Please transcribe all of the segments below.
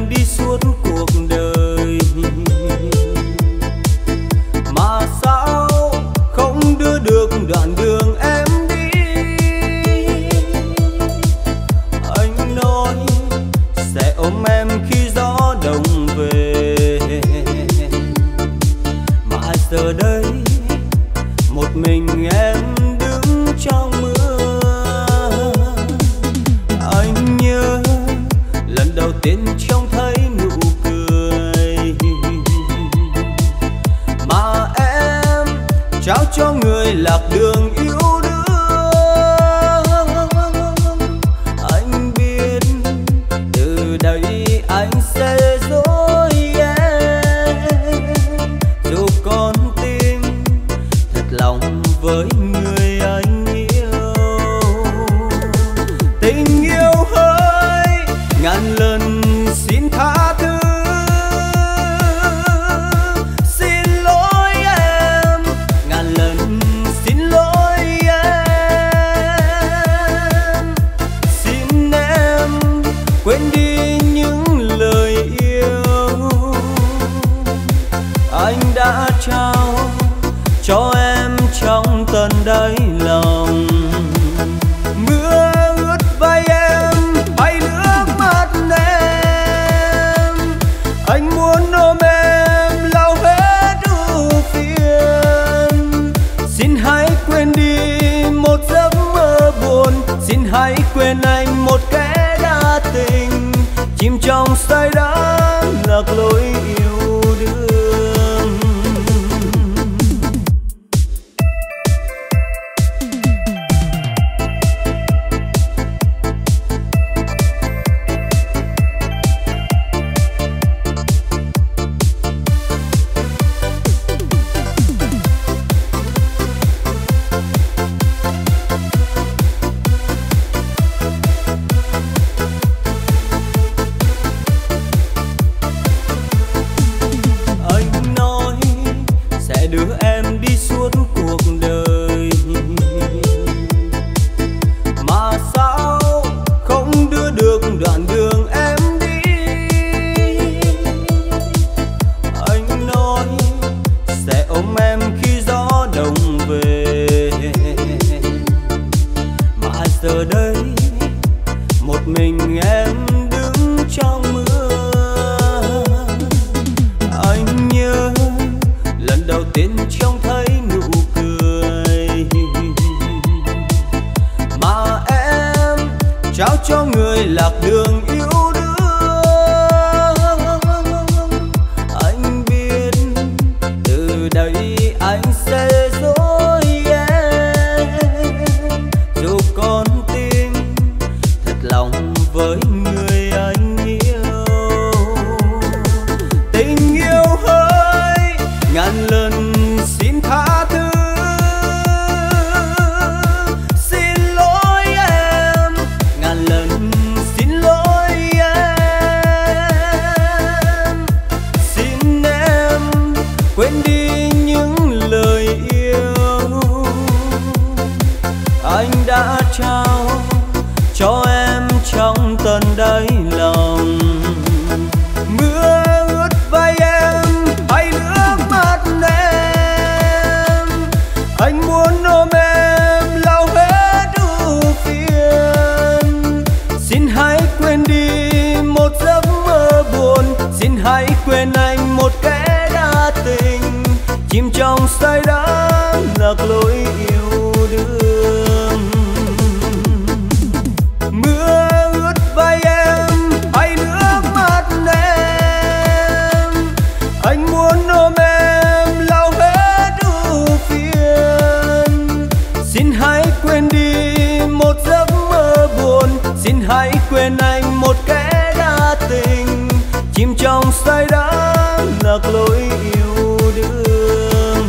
đi suốt cuộc đời, mà sao không đưa được đoạn đường em đi. Anh nói sẽ ôm em khi gió đông về, mà giờ đây một mình em đứng trong mưa. Anh nhớ lần đầu tiên trông thấy nụ cười mà em trao cho người lạc đường yêu đương. Anh biết từ đây anh sẽ dối em, dù con tim thật lòng với người anh yêu. Tình yêu hỡi ngàn lần xin tha thứ, xin lỗi em ngàn lần xin lỗi em. Xin em quên đi những lời yêu anh đã trao cho em trong tận đáy lòng. Mưa ướt vai em hay nước mắt em, anh muốn ôm em lau hết ưu phiền. Xin hãy quên đi một giấc mơ buồn, xin hãy quên anh một kẻ đã tình, chìm trong say đắm lạc lối yêu đương. Đưa em đi suốt cuộc đời, mà sao không đưa được đoạn đường em đi. Anh nói sẽ ôm em khi gió đông về, mà giờ đây một mình em đứng trong mưa. Anh nhớ lần đầu tiên trông thấy nụ cười mà em trao cho người lạc đường yêu đương. Anh biết từ đây anh sẽ dối em, dù con tim thật lòng với người anh yêu. Tình yêu hỡi ngàn lần xin tha thứ, xin lỗi em ngàn lần xin lỗi em. Xin em quên đi những lời yêu anh đã trao cho em trong tận đáy lòng. Mưa ướt vai em hay nước mắt em, anh muốn ôm em lau hết ưu phiền. Xin hãy quên đi một giấc mơ buồn, xin hãy quên anh một kẻ đã tình, chìm trong say đắm lạc lối yêu đương. Mưa ướt vai em hay nước mắt em, anh muốn ôm em lau hết ưu phiền. Xin hãy quên đi một giấc mơ buồn, xin hãy quên anh một kẻ đã tình, chìm trong say đắm lạc lối yêu đương.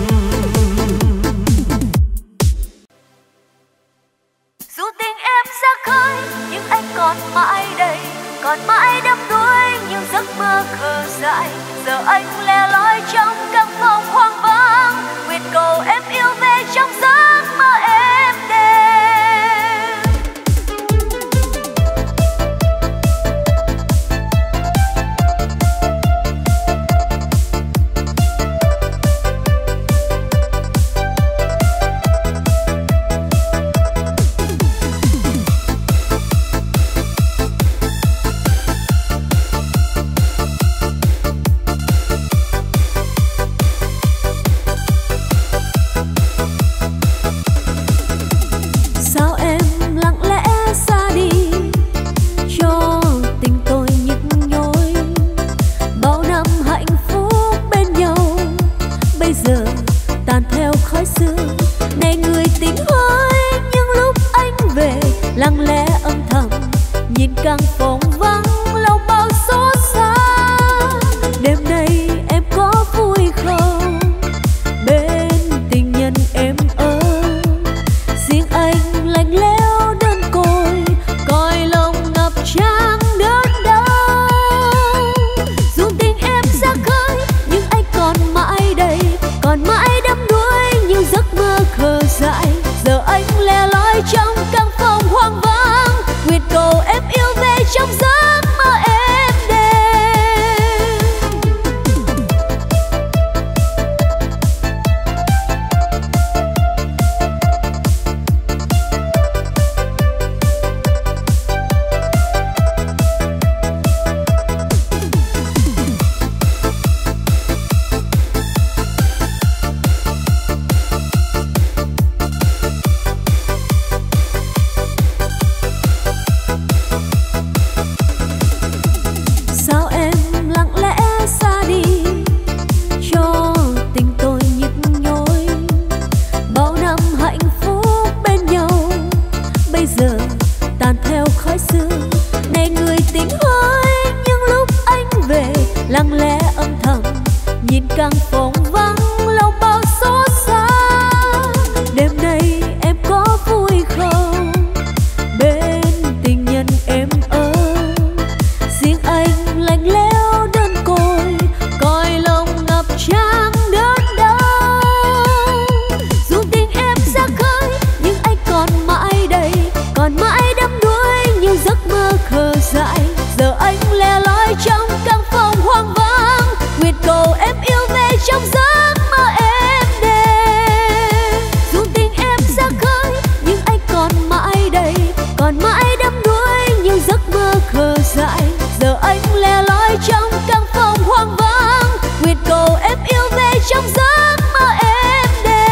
Dù tình em xa khơi nhưng anh còn mãi đây, còn mãi đắm đuối những giấc mơ khờ dại. Giờ anh lẻ loi trong căn phòng hoang vắng, nguyện cầu em yêu về trong giấc mơ em đêm. căn phòng vắng lòng bao xót xa. Đêm nay em có vui không bên tình nhân em ơi? Riêng anh lạnh lẽo đơn côi, cõi lòng ngập tràn đớn đau. Dù tình em ra khơi nhưng anh còn mãi đây, còn mãi đắm đuối nhiều giấc mơ khờ dại. Giờ anh lẻ loi trong căn phòng hoang vắng, nguyện cầu em yêu về trong giấc mơ em đêm. Dù tình em ra khơi nhưng anh còn mãi đây, còn mãi đắm đuối nhiều giấc mơ khờ dại. Giờ anh lẻ loi trong căn phòng hoang vắng, nguyện cầu em yêu về trong giấc mơ em đêm.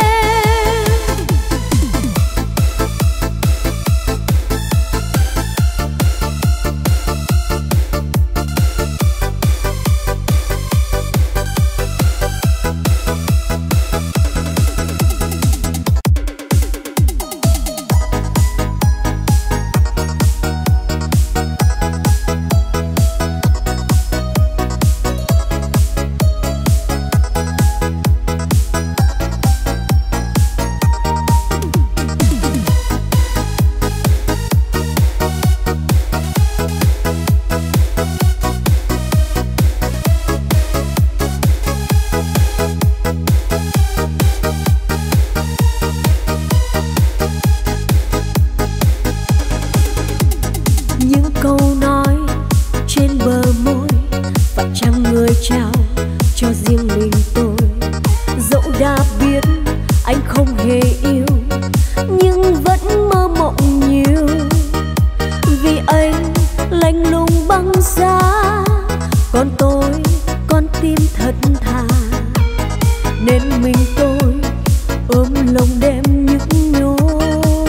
Những câu nói trên bờ môi, phải chăng người trao cho riêng mình tôi? Dẫu đã biết anh không hề yêu, nhưng vẫn mơ mộng nhiều. Vì anh lạnh lùng băng giá, còn tôi con tim thật thà. Nên mình tôi ôm lòng đêm nhức nhối.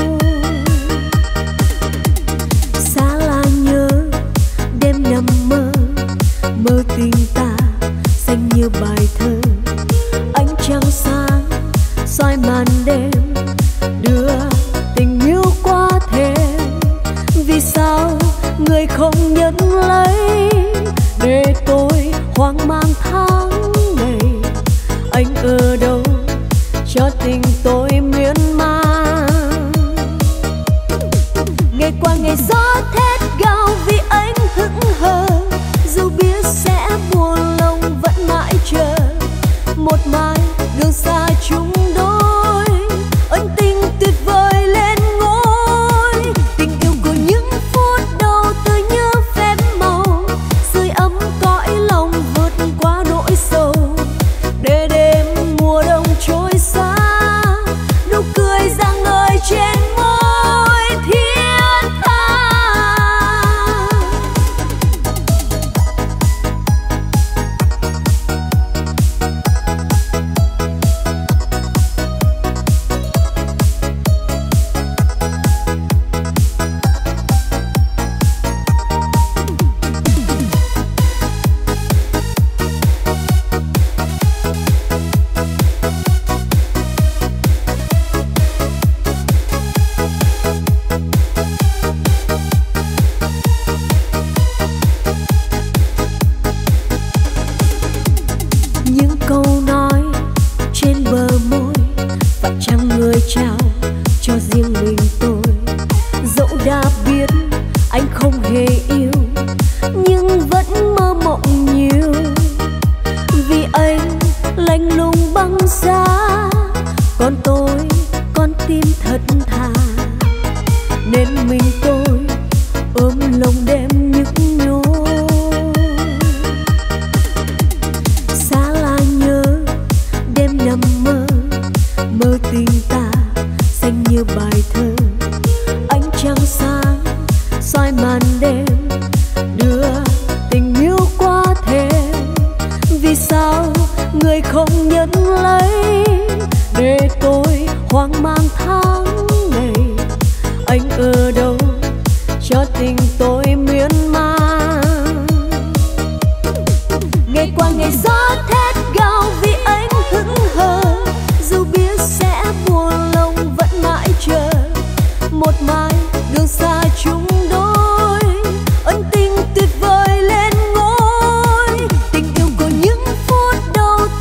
Xa là nhớ đêm nằm mơ, mơ tình ta xanh như bài thơ. Ánh trăng sáng soi màn đêm, đưa tình yêu qua thêm. Vì sao người không nhận lấy, để tôi hoang mang tháng ngày. Anh ở đâu cho tình tôi miên man? Ngày qua ngày gió thét gào vì anh hững hờ, dù biết sẽ buồn lòng vẫn mãi chờ. Một mai đường xa chúng đôi, ân tình tuyệt vời lên ngôi. Tình yêu của những phút đầu tươi như phép màu, sưởi ấm cõi lòng vượt qua nỗi sầu. Để đêm mùa đông trôi xa, nụ cười rạng ngời trên môi thiên tha. Những câu nói trên bờ môi, phải chăng người trao cho riêng mình tôi? Dẫu đã biết anh không hề yêu, nhưng vẫn mơ mộng nhiều. Vì anh lạnh lùng băng giá, còn tôi con tim thật thà. Nên mình tôi ôm lòng đêm nhức nhối. Xa là nhớ đêm nằm mơ, mơ tình ta xanh như bài thơ. Ánh trăng sáng soi màn đêm, đưa tình yêu qua thêm. Vì sao người không nhận lấy, để tôi hoang mang tháng ngày. Anh ở đâu cho tình tôi miên man? Ngày qua ngày gió thét gào vì anh hững hờ, dù biết sẽ buồn lòng vẫn mãi chờ. Một mai đường xa chúng đôi, ân tình tuyệt vời lên ngôi. Tình yêu của những phút đầu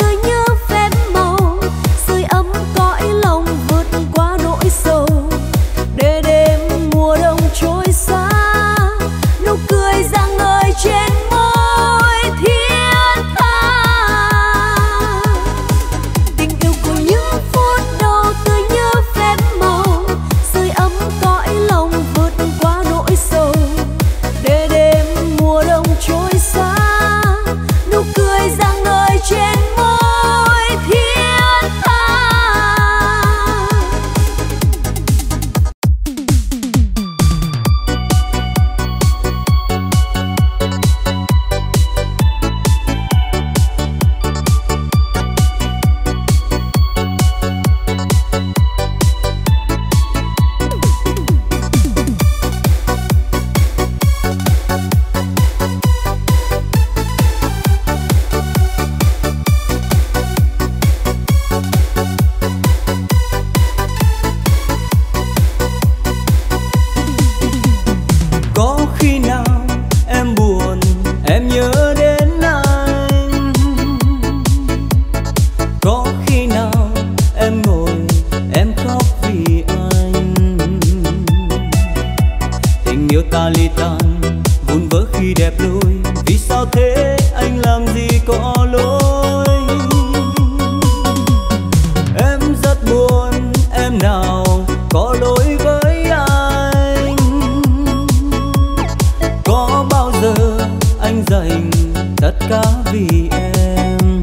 tất cả vì em.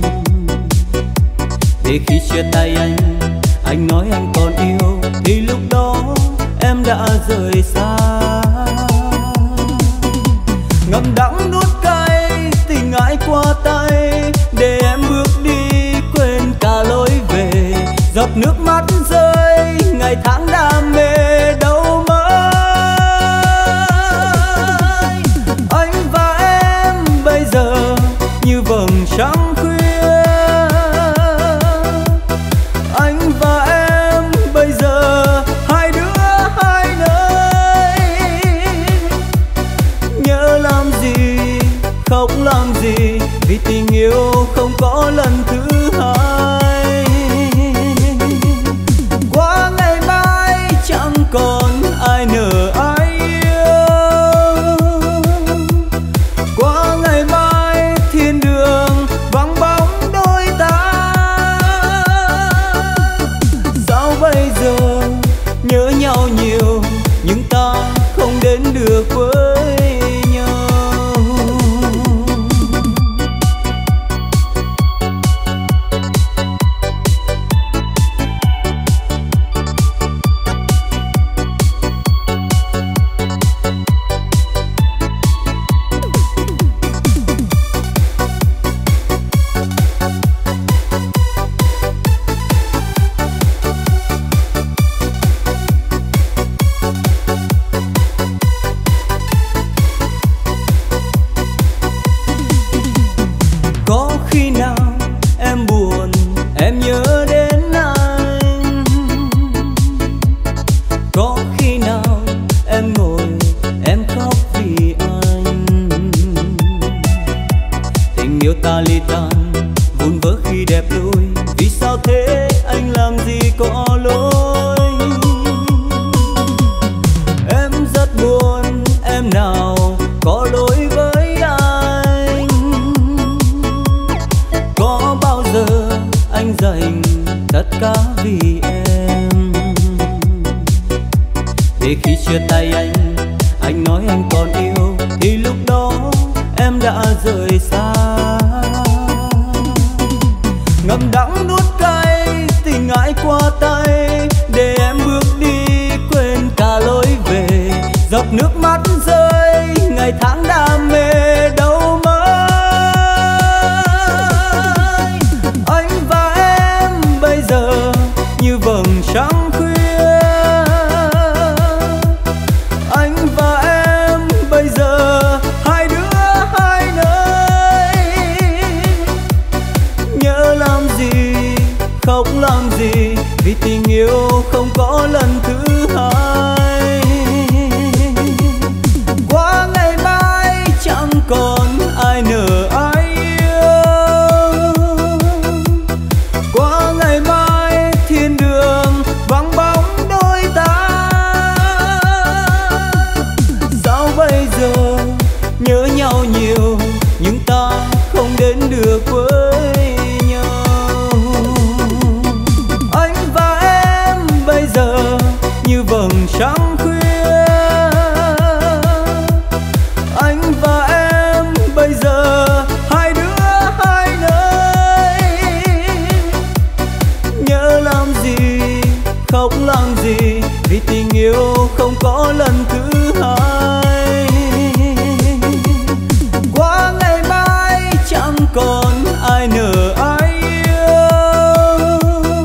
Để khi chia tay anh nói anh còn yêu, thì lúc đó em đã rời xa. Ngậm đắng nuốt cay tình ai qua tay, để em bước đi quên cả lối về. Giọt nước mắt rơi ngày tháng đam mê đâu mới. Anh và em bây giờ như vầng trăng khuya, anh và em bây giờ hai đứa hai nơi. Nhớ làm gì khóc làm gì, vì tình yêu không có lần thứ hai. Qua ngày mai chẳng còn ai nỡ ai yêu. Qua ngày mai thiên đường vắng bóng đôi ta. Sao bây giờ nhớ nhau nhiều nhưng ta không đến được với nhau. Có khi nào em buồn, em nhớ đến anh. Có khi nào em ngồi, em khóc vì anh. Tình yêu ta ly tan, vụn vỡ khi đẹp đôi. Vì sao thế anh làm gì có lỗi. Em rất buồn, em nào có lỗi với anh. Có bao giờ anh dành tất cả vì em. Để khi chia tay anh nói anh còn yêu, thì lúc đó em đã rời xa. Ngậm đắng nuốt cay tình ai qua tay, để em bước đi quên cả lối về. Giọt nước mắt rơi ngày tháng đam mê đâu mới. Anh và em bây giờ như vầng trăng khuya, anh và em bây giờ hai đứa hai nơi. Nhớ làm gì khóc làm gì, vì tình yêu không có lần thứ hai. Qua ngày mai chẳng còn ai nỡ ai yêu. Qua ngày mai thiên đường vắng bóng đôi ta. Sao bây giờ nhớ nhau nhiều nhưng ta không đến được với nhau. Anh và em bây giờ như vầng trăng khuya, anh và em bây giờ hai đứa hai nơi. Nhớ làm gì khóc làm gì, vì tình yêu không có lần thứ hai. Qua ngày mai chẳng còn ai nỡ ai yêu.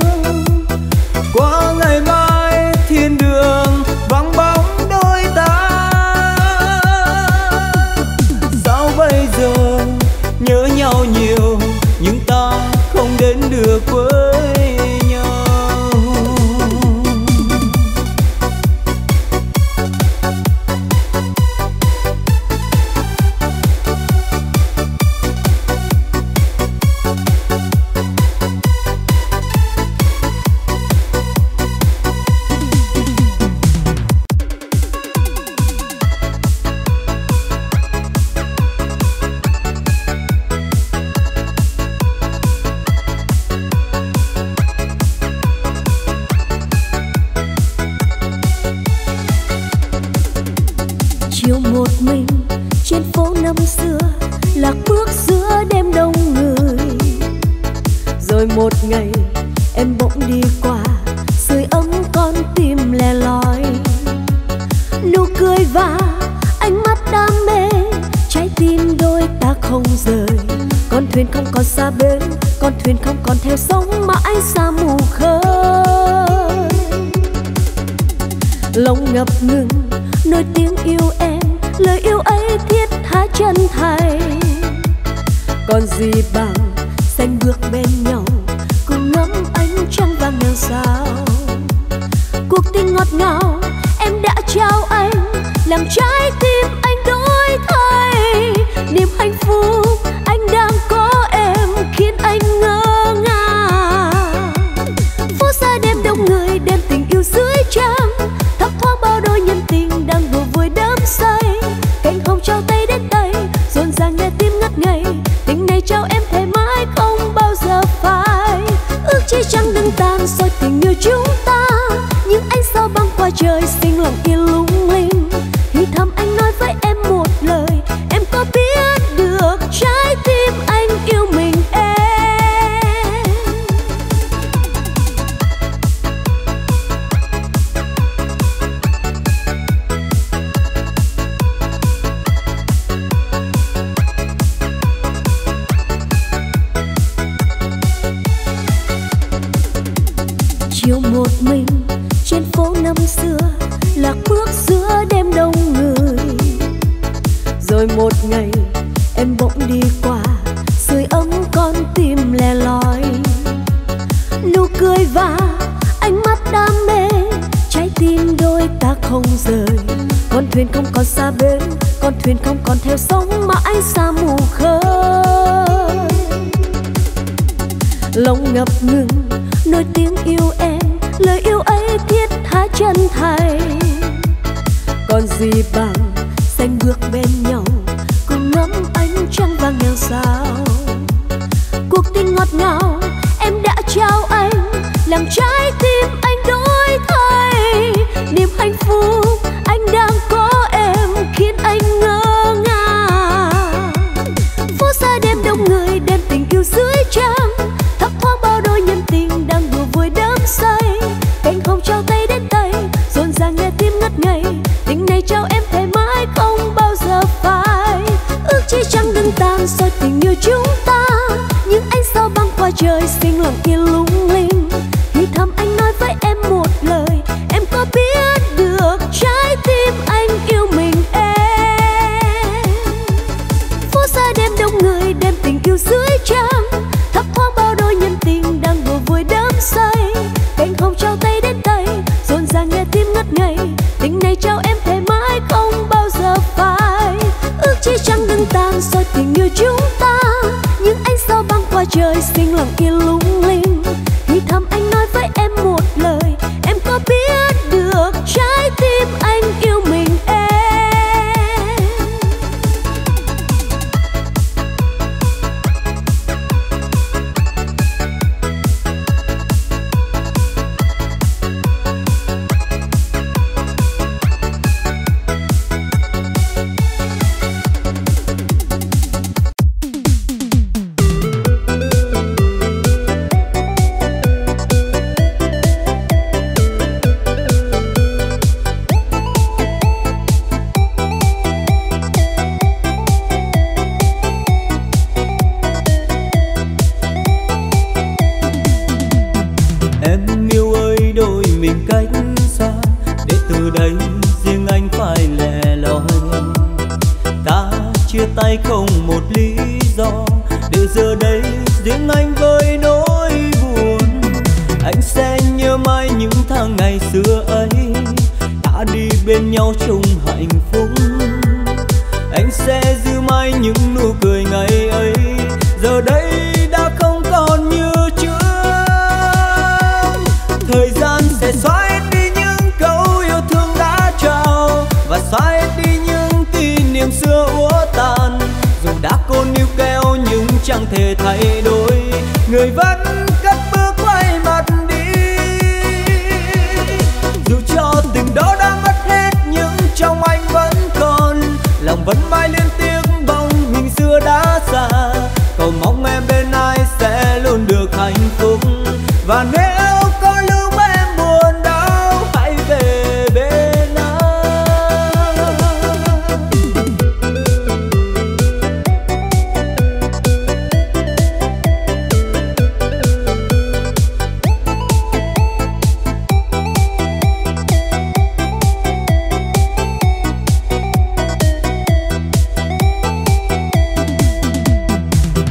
Qua ngày mai thiên đường vắng bóng đôi ta. Sao bây giờ nhớ nhau nhiều nhưng ta không đến được với nhau. chiều một mình trên phố năm xưa, lạc bước một ngày em bỗng đi qua, sưởi ấm con tim lẻ loi. Nụ cười và ánh mắt đam mê, trái tim đôi ta không rời. Con thuyền không còn xa bến, con thuyền không còn theo sóng mãi xa mù khơi. Lòng ngập ngừng nỗi tiếng yêu em, lời yêu ấy thiết tha chân thành. Còn gì bằng xanh bước bên nhau, cùng ngắm ánh trăng vàng ngàn sao. Cuộc tình ngọt ngào em đã trao anh, làm trái tim anh đổi thay. Niềm hạnh phúc anh đang có em khiến anh ngỡ ngàng. Phố xa đêm đông người, đêm tình yêu dưới trăng, thấp thoáng bao đôi nhân tình đang đùa vui đắm say. Cánh hồng trao tay đến tay, rộn ràng nghe tim ngất ngây. Tình này trao em thề mãi không bao giờ phai. Ước chi trăng đừng tan rồi tình yêu chúng ta, nhưng ánh sao băng qua trời sinh lòng yêu lung linh. Thì thầm anh nói với em một lời, em có biết được trái tim anh yêu mình em. Chiều một mình trên phố năm xưa, lạc bước giữa đêm đông người. Rồi một ngày em bỗng đi qua, sưởi ấm con tim lẻ loi. Nụ cười và ánh mắt đam mê, trái tim đôi ta không rời. Con thuyền không còn xa bến, con thuyền không còn theo sóng mãi xa mù khơi. Lòng ngập ngừng nỗi tiếng yêu em, lời yêu ấy thiết tha chân thành. Còn gì bằng xanh bước bên nhau, cùng ngắm ánh trăng vàng ngàn sao. Cuộc tình ngọt ngào em đã trao anh, làm trái tim anh đổi thay. Niềm hạnh phúc anh đang có em khiến anh ngỡ ngàng. Phố xa đêm đông người, đêm tình yêu dưới trăng, thấp thoáng bao đôi nhân tình đang đùa vui đắm say. Cánh hồng trao tay đến tay, rộn ràng nghe tim ngất ngây. Tình này trao em thề mãi không bao giờ phai. Ước chi trăng đừng tan rồi tình yêu chúng ta, nhưng ánh sao băng qua trời sinh lòng yêu lung linh. Thì thầm anh nói với em một lời, em có biết được trái tim anh yêu mình em. Phố xa đêm đông người, đêm tình yêu dưới trăng, thấp thoáng bao đôi nhân tình đang đùa vui đắm say. Cánh hồng trao tay đến tay, rộn ràng nghe tim ngất ngây. Tình này trao em thề mãi không bao giờ phai. Ước chi trăng đừng tan rồi tình yêu chúng ta, nhưng ánh sao băng qua trời sinh lòng yêu lung linh. Thì thầm anh nói với em một lời, em có biết được trái tim anh yêu mình em. Tay không một lý do để giờ đây riêng anh với nỗi buồn. Anh sẽ nhớ mãi những tháng ngày xưa ấy, đã đi bên nhau chung hạnh phúc. Anh sẽ giữ mãi những nụ cười ngày ấy, giờ đây đã không còn như trước. Thời gian sẽ xóa hết đi những câu yêu thương đã trao, và xóa hết đi những kỷ niệm xưa úa tàn. Dù đã cố níu kéo nhưng chẳng thể thay đổi, người vẫn cất bước quay mặt đi. Dù cho tình đó đã mất hết nhưng trong anh vẫn còn, lòng vẫn mãi liên tiếc bóng hình xưa đã xa. Cầu mong em bên ai sẽ luôn được hạnh phúc.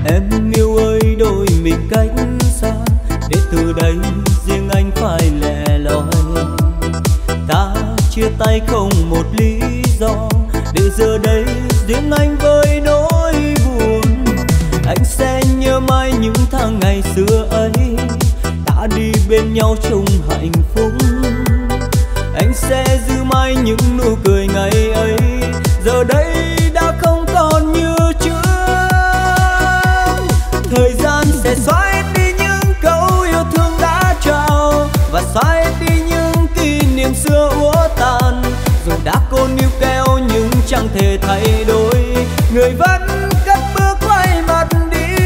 Em yêu ơi đôi mình cách xa, để từ đây riêng anh phải lẻ loi. Ta chia tay không một lý do, để giờ đây riêng anh với nỗi buồn. Anh sẽ nhớ mãi những tháng ngày xưa ấy, đã đi bên nhau chung hạnh phúc. Anh sẽ giữ mãi những nụ cười ngày ấy, giờ đây đã không còn như trước. Thời gian sẽ xóa hết đi những câu yêu thương đã trao, và xóa hết đi những kỷ niệm xưa úa tàn. Rồi đã cố níu kéo nhưng chẳng thể thay đổi, người vẫn cất bước quay mặt đi.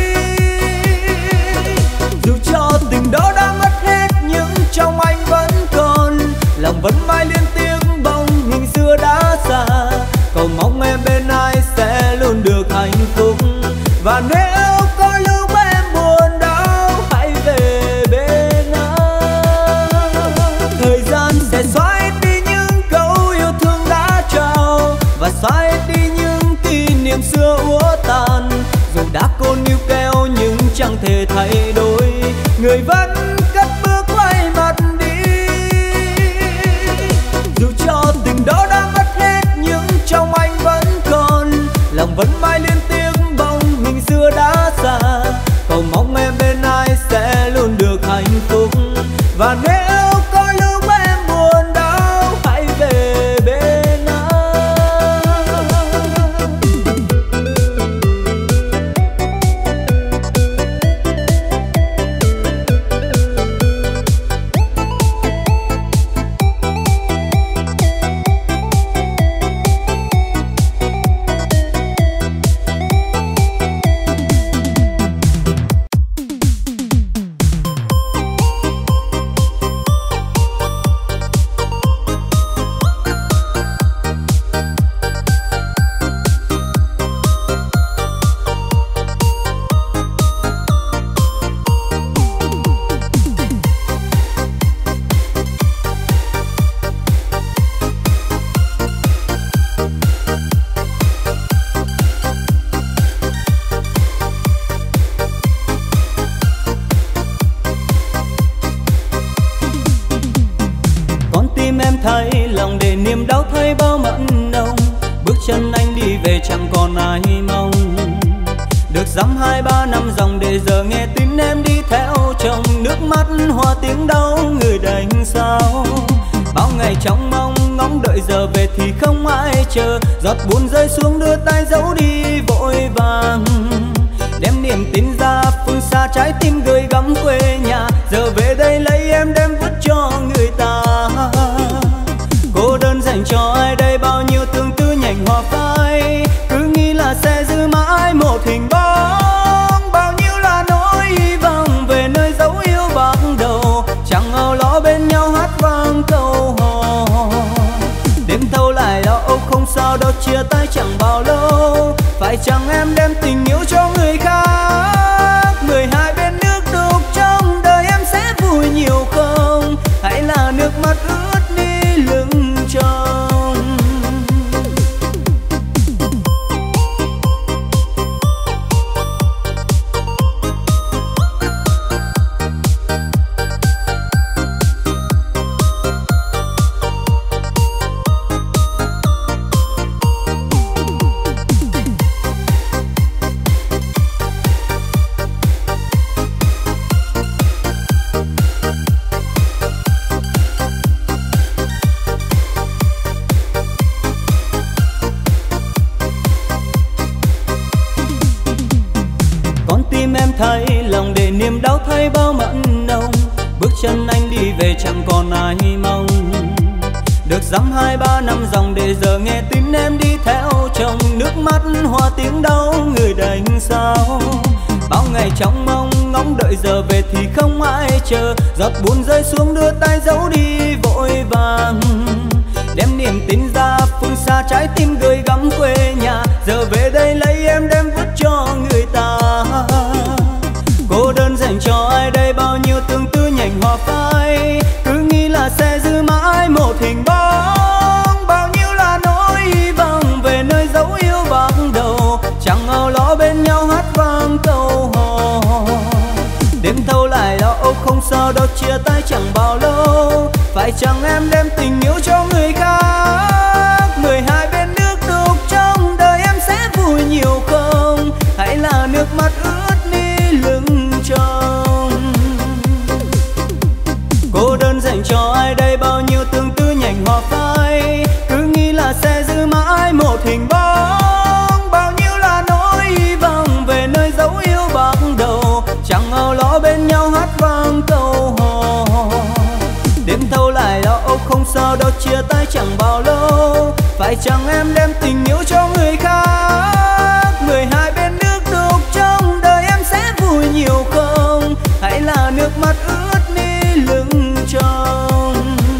Dù cho tình đó đã mất hết nhưng trong anh vẫn còn, lòng vẫn mãi liên tiếc bóng hình xưa đã xa. Cầu mong em bên ai sẽ luôn được hạnh phúc, và nếu có lúc em buồn đau hãy về bên anh. Thời gian sẽ xóa hết đi những câu yêu thương đã trao, và xóa hết đi những kỷ niệm xưa úa tàn. Dù đã cố níu kéo nhưng chẳng thể thay đổi, người vẫn cất bước quay mặt đi. Dù cho tình đó đã mất hết nhưng trong anh vẫn còn, lòng vẫn mãi liên tiếc bóng hình xưa đã xa. Cầu mong em bên ai sẽ luôn được hạnh phúc, và nếu có lúc em buồn đau hãy về bên anh. Thấy lòng để niềm đau thấy bao mặn nồng, bước chân anh đi về chẳng còn ai mong. Được dăm 2-3 năm dòng để giờ nghe tin em đi theo chồng, nước mắt hoa tiếng đau người đành sao. Bao ngày trong mong ngóng đợi giờ về thì không ai chờ, giọt buồn rơi xuống đưa tay giấu đi vội vàng. Đem niềm tin ra phương xa trái tim gửi gắm quê nhà, giờ về đây lấy em đem vứt cho người ta. Cô đơn dành cho ai đây bao nhiêu tương tư nhành hoa phai, cứ nghĩ là sẽ giữ mãi một hình bóng. Bao nhiêu là nỗi hy vọng về nơi dấu yêu ban đầu, chẳng âu lo bên nhau hát vang câu hò. Đêm thâu lại lo âu không sao đâu, chia tay chẳng bao lâu, phải chăng em đem tình yêu cho người khác. 12 bên nước đục trong đời em sẽ vui nhiều không, hay là nước mắt ướt đi lưng tròng. Thấy lòng để niềm đau thấy bao mặn nồng, bước chân anh đi về chẳng còn ai mong. Được dăm 2-3 năm dòng để giờ nghe tin em đi theo chồng, nước mắt hoa tiếng đau người đành sao. Bao ngày trong mong ngóng đợi giờ về thì không ai chờ, giọt buồn rơi xuống đưa tay giấu đi vội vàng. Đem niềm tin ra phương xa trái tim gửi gắm quê nhà, giờ về đây lấy em đem vứt cho người ta. Cô đơn dành cho ai đây bao nhiêu tương tư nhành hoa phai, cứ nghĩ là sẽ giữ mãi một hình bóng. Bao nhiêu là nỗi hy vọng về nơi dấu yêu ban đầu, chẳng âu lo bên nhau hát vang câu sao đâu chia tay chẳng bao lâu. Phải chăng em đem tình yêu cho người khác, người hai bên nước đục trong đời em sẽ vui nhiều không, hay là nước mắt ướt mi lưng tròng. Cô đơn dành cho ai đây, bao nhiêu tương tư nhành hoa phai, cứ nghĩ là sẽ giữ mãi một hình bóng. Bao nhiêu là nỗi hy vọng về nơi dấu yêu ban đầu, chẳng âu lo bên nhau hát vang câu hò. Đêm thâu lại lo âu không sao đâu chia tay chẳng bao lâu. Phải chăng em đem tình yêu cho người khác, người hai bên nước đục trong đời em sẽ vui nhiều không, hay là nước mắt ướt mi lưng tròng.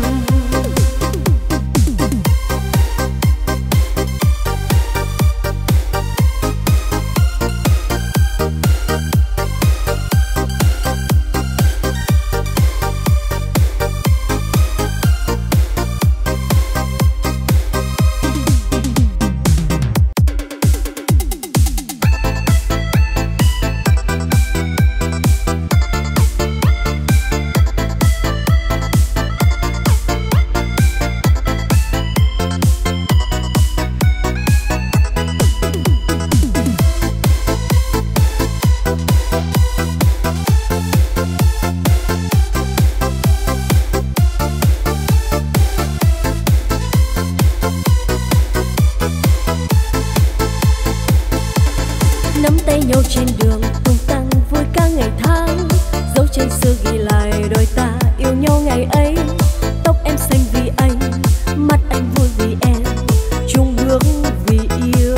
Nắm tay nhau trên đường tung tăng vui ca ngày tháng, dấu trên xưa ghi lại đôi ta yêu nhau ngày ấy. Tóc em xanh vì anh, mắt anh vui vì em, chung bước vì yêu.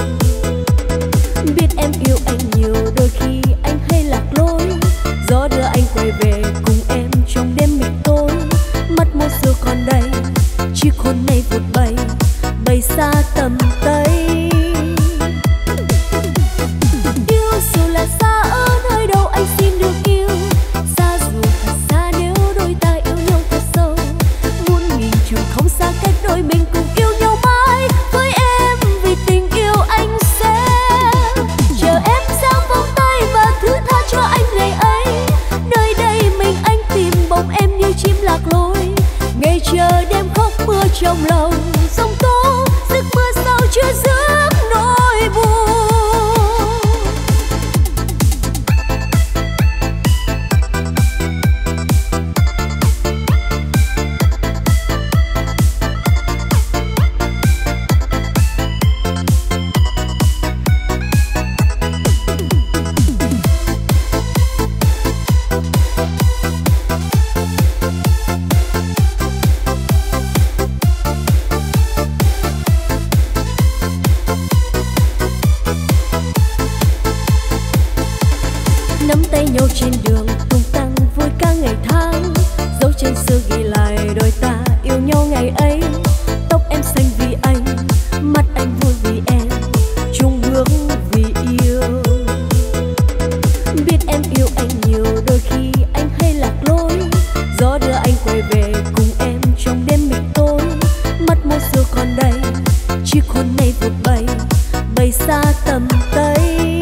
Biết em yêu anh nhiều, đôi khi anh hay lạc lối, gió đưa anh quay về cùng em trong đêm mịt tối. Mắt môi xưa còn đây, chiếc hôn này vụt bay, bay xa tầm tay. Trong lòng sông tố, giấc mưa sau chưa dứt nỗi buồn. Nắm tay nhau trên đường tung tăng vui ca ngày tháng, dấu trên xưa ghi lại đôi ta yêu nhau ngày ấy. Tóc em xanh vì anh, mắt anh vui vì em, chung bước vì yêu. Biết em yêu anh nhiều, đôi khi anh hay lạc lối, gió đưa anh quay về cùng em trong đêm mịt tối. Mắt môi xưa còn đây, chiếc hôn này vụt bay, bay xa tầm tay.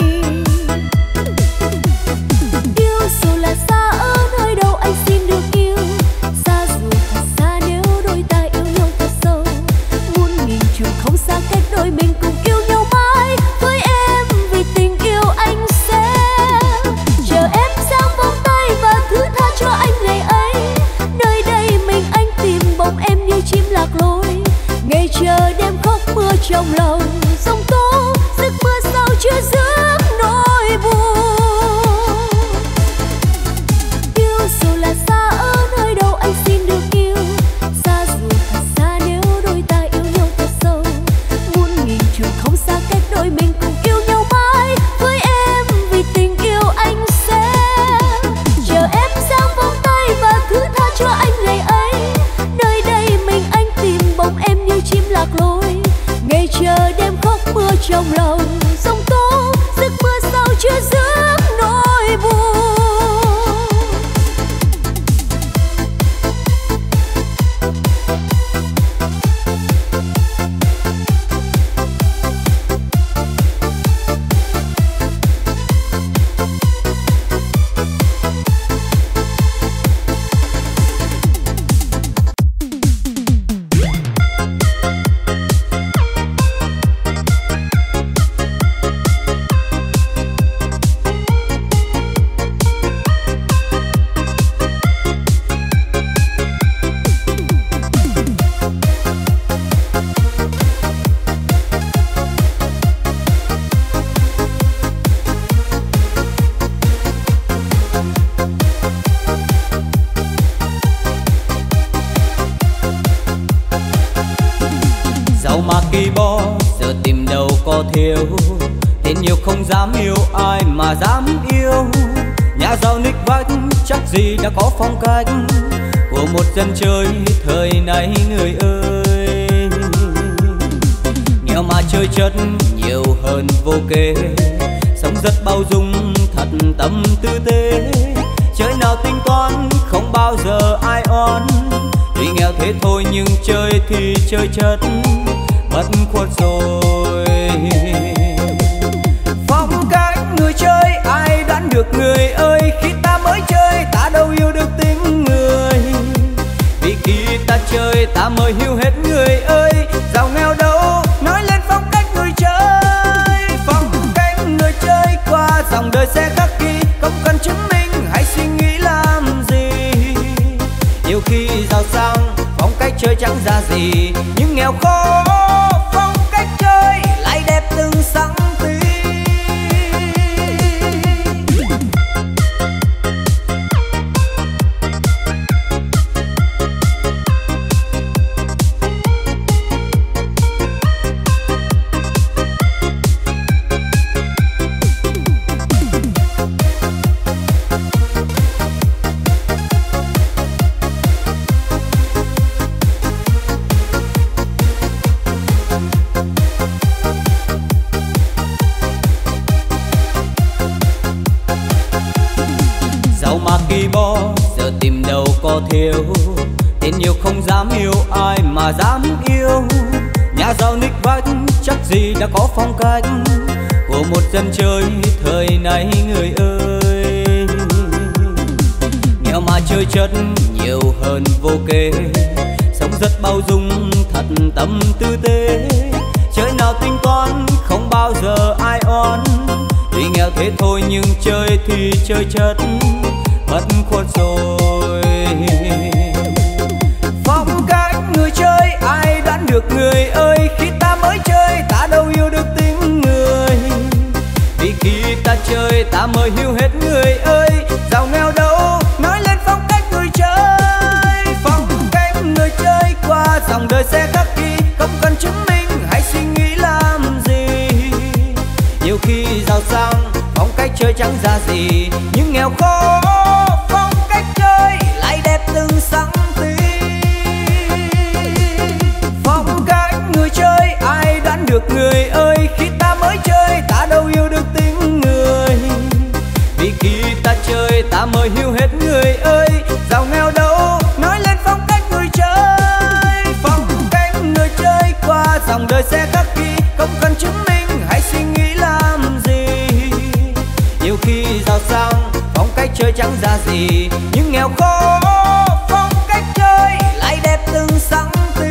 Trong lòng sông tố, giấc mưa sau chưa dứt nỗi buồn. Yêu dù là xa ở nơi đâu anh xin được yêu, xa dù thật xa nếu đôi ta yêu nhau thật sâu. Muôn nghìn trường không xa cách đôi mình cùng yêu nhau mãi. Với em vì tình yêu anh sẽ chờ em giang vòng tay và thứ tha cho anh ngày ấy. Nơi đây mình anh tìm bóng em như chim lạc lối, ngày chờ đêm khóc mưa trong lòng sông tố, giấc mưa sau chưa dứt nỗi buồn. thiếu. Tiền nhiều không dám yêu ai mà dám yêu. Nhà giàu ních vách chắc gì đã có phong cách của một dân chơi thời nay người ơi. Nghèo mà chơi chất nhiều hơn vô kể, sống rất bao dung thật tâm tư tế. Chơi nào tính toán không bao giờ ai oán, tuy nghèo thế thôi nhưng chơi thì chơi chất bất khuất rồi. Phong cách người chơi ai đoán được người ơi, khi ta mới chơi ta đâu yêu được tính người. Vì khi ta chơi ta mới hiểu hết người ơi, giàu nghèo đâu nói lên phong cách người chơi. Phong cách người chơi qua dòng đời sẽ khắc ghi, không cần chứng minh hay suy nghĩ làm gì. Nhiều khi giàu sang phong cách chơi chẳng ra gì, nhưng nghèo khó phong cách chơi lại đẹp từng sáng tí. Kỳ bo giờ tìm đâu có thiếu. Tiền nhiều không dám yêu ai mà dám yêu. Nhà giàu ních vách chắc gì đã có phong cách của một dân chơi thời nay người ơi. Nghèo mà chơi chất nhiều hơn vô kể, sống rất bao dung thật tâm tư tế. Chơi nào tính toán không bao giờ ai oán, tuy nghèo thế thôi nhưng chơi thì chơi chất bất khuất rồi. Phong cách người chơi ai đoán được người ơi, khi ta mới chơi ta đâu yêu được tính người. Vì khi ta chơi ta mới hiểu hết người ơi, giàu nghèo đâu nói lên phong cách người chơi. Phong cách người chơi qua dòng đời sẽ khắc ghi, không cần chứng minh hay suy nghĩ làm gì. Nhiều khi giàu sang phong cách chơi chẳng ra gì, nhưng nghèo khó phong cách chơi lại đẹp từng sáng tí. Phong cách người chơi ai đoán được người ơi, khi ta mới chơi ta đâu yêu được tính người. Vì khi ta chơi ta mới hiểu hết người ơi, giàu nghèo đâu nói lên phong cách người chơi. Phong cách người chơi qua dòng đời sẽ khắc ghi, không cần chứng minh hay suy nghĩ làm gì. Nhiều khi giàu sang phong cách chơi chẳng ra gì, nhưng nghèo khó phong cách chơi lại đẹp từng sáng tí.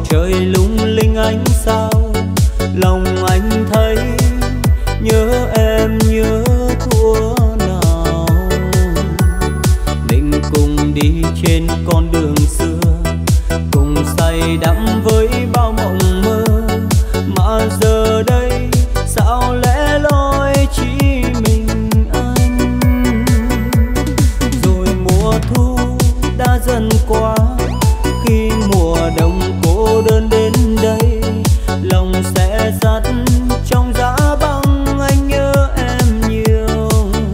trời lung linh ánh sao, lòng anh thấy nhớ em nhớ thuở nào. Mình cùng đi trên con đường xưa, cùng say đắm với bao mộng mơ, mà giờ đây sao lẻ loi chỉ mình anh. Rồi mùa thu đã dần qua, khi mùa đông cô đơn đến đây, lòng sẽ dắt trong giá băng, anh nhớ em nhiều.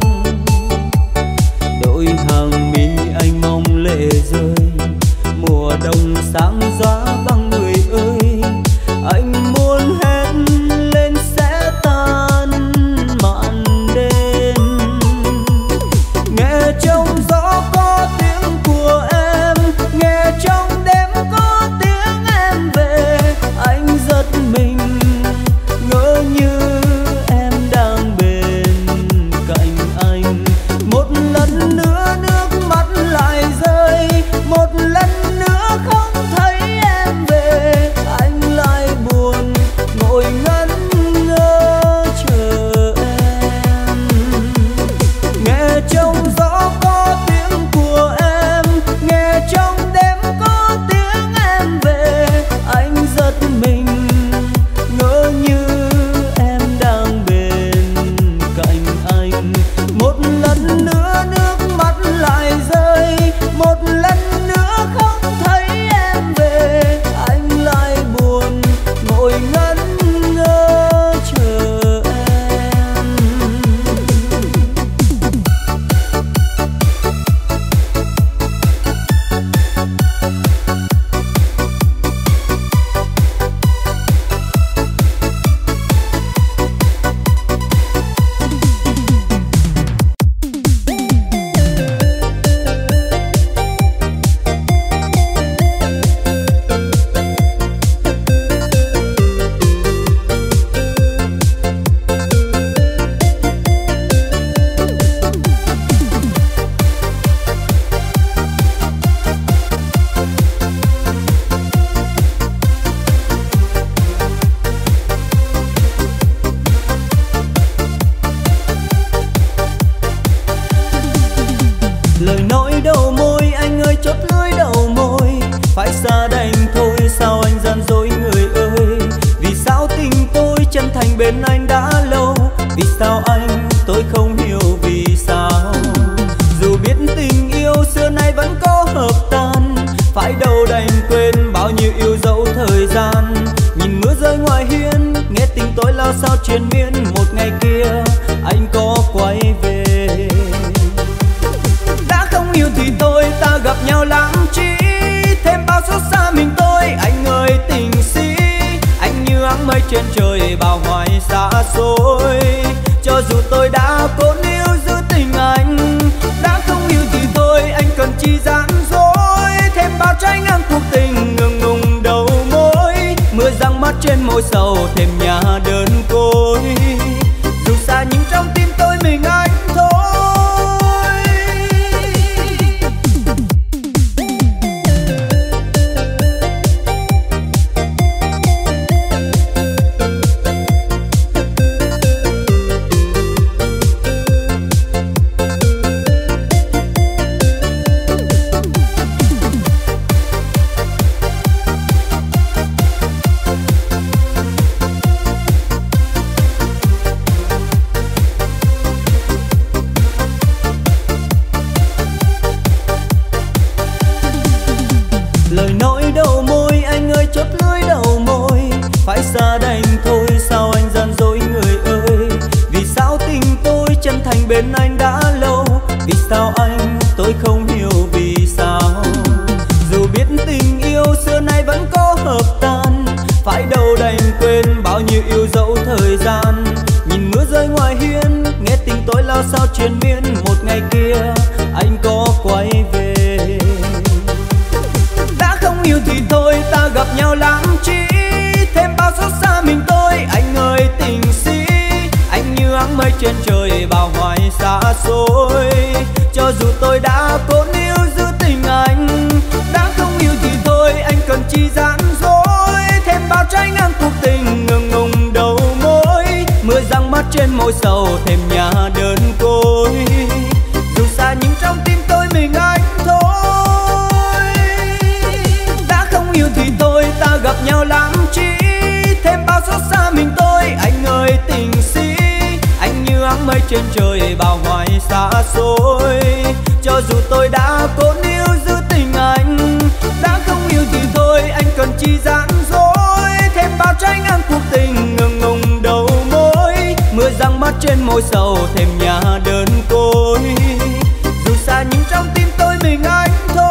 Đôi hàng mi anh mong lệ rơi, mùa đông sáng giá băng người ơi, anh muốn hết lên sẽ tan màn đêm. Nghe trong gió có tiếng của em, nghe trong đêm có tiếng em về, anh giật mình ngỡ như em đang bên cạnh anh. Một lần nữa nước mắt lại rơi, một lần nữa không thấy em về, anh lại buồn ngồi ngẩn ngơ chờ em. Nghe trong gió có tiếng của em, nghe trong đêm có tiếng em về, anh giật mình ngỡ như em đang bên cạnh anh. Một lần nữa nước mắt lại rơi, một lần nữa không thấy em về, anh lại buồn ngồi ngẩn ngơ chờ em. Lời nói đầu môi anh ơi chốt lưỡi đầu môi, phải xa đành thôi sao anh gian dối người ơi. Vì sao tình tôi chân thành bên anh đã lâu, vì sao anh tôi không hiểu vì sao. Dù biết tình yêu xưa nay vẫn có hợp tan, phải đâu đành quên bao nhiêu yêu dấu thời gian. Nhìn mưa rơi ngoài hiên, nghe tình tôi lao sao triền miên, một ngày kia anh có quay về. Yêu thì tôi ta gặp nhau lãng trí, thêm bao xót xa mình tôi. Anh ơi tình sĩ, anh như áng mây trên trời bao hoài xa xôi. Cho dù tôi đã cố níu giữ tình anh, đã không yêu thì thôi anh cần chi gian dối. Thêm bao trái ngang cuộc tình ngừng ngùng đầu môi, mưa giăng mắt trên môi sầu thêm nhà đơn côi. Dù xa nhưng trong tim tôi mình anh thôi. Lời nói đầu môi anh ơi chốt lưỡi đầu môi, phải xa đành thôi sao anh gian dối người ơi. Vì sao tình tôi chân thành bên anh đã lâu, vì sao anh tôi không hiểu vì sao. Dù biết tình yêu xưa nay vẫn có hợp tan, phải đâu đành quên bao nhiêu yêu dấu thời gian. Nhìn mưa rơi ngoài hiên, nghe tình tôi lao sao triền miên, một ngày kia anh có quay về. Yêu thì thôi ta gặp nhau lãng trí, thêm bao xót xa mình tôi. Anh ơi tình sĩ, anh như áng mây trên trời bao hoài xa xôi. Cho dù tôi đã cố níu giữ tình anh, đã không yêu thì thôi anh cần chi gian dối. môi sầu thêm nhà đơn côi. Dù xa nhưng trong tim tôi mình anh thôi. Đã không yêu thì thôi ta gặp nhau làm chi, thêm bao xót xa mình tôi. Anh ơi tình sĩ, anh như áng mây trên trời bao hoài xa xôi. Cho dù tôi đã cố níu giữ tình anh, đã không yêu thì thôi anh cần chi gian dối. Thêm bao trái ngang cuộc tình ngừng ngùng đầu môi. Mưa giăng mắt trên môi sầu thêm nhà đơn côi. Dù xa nhưng trong tim tôi mình anh thôi.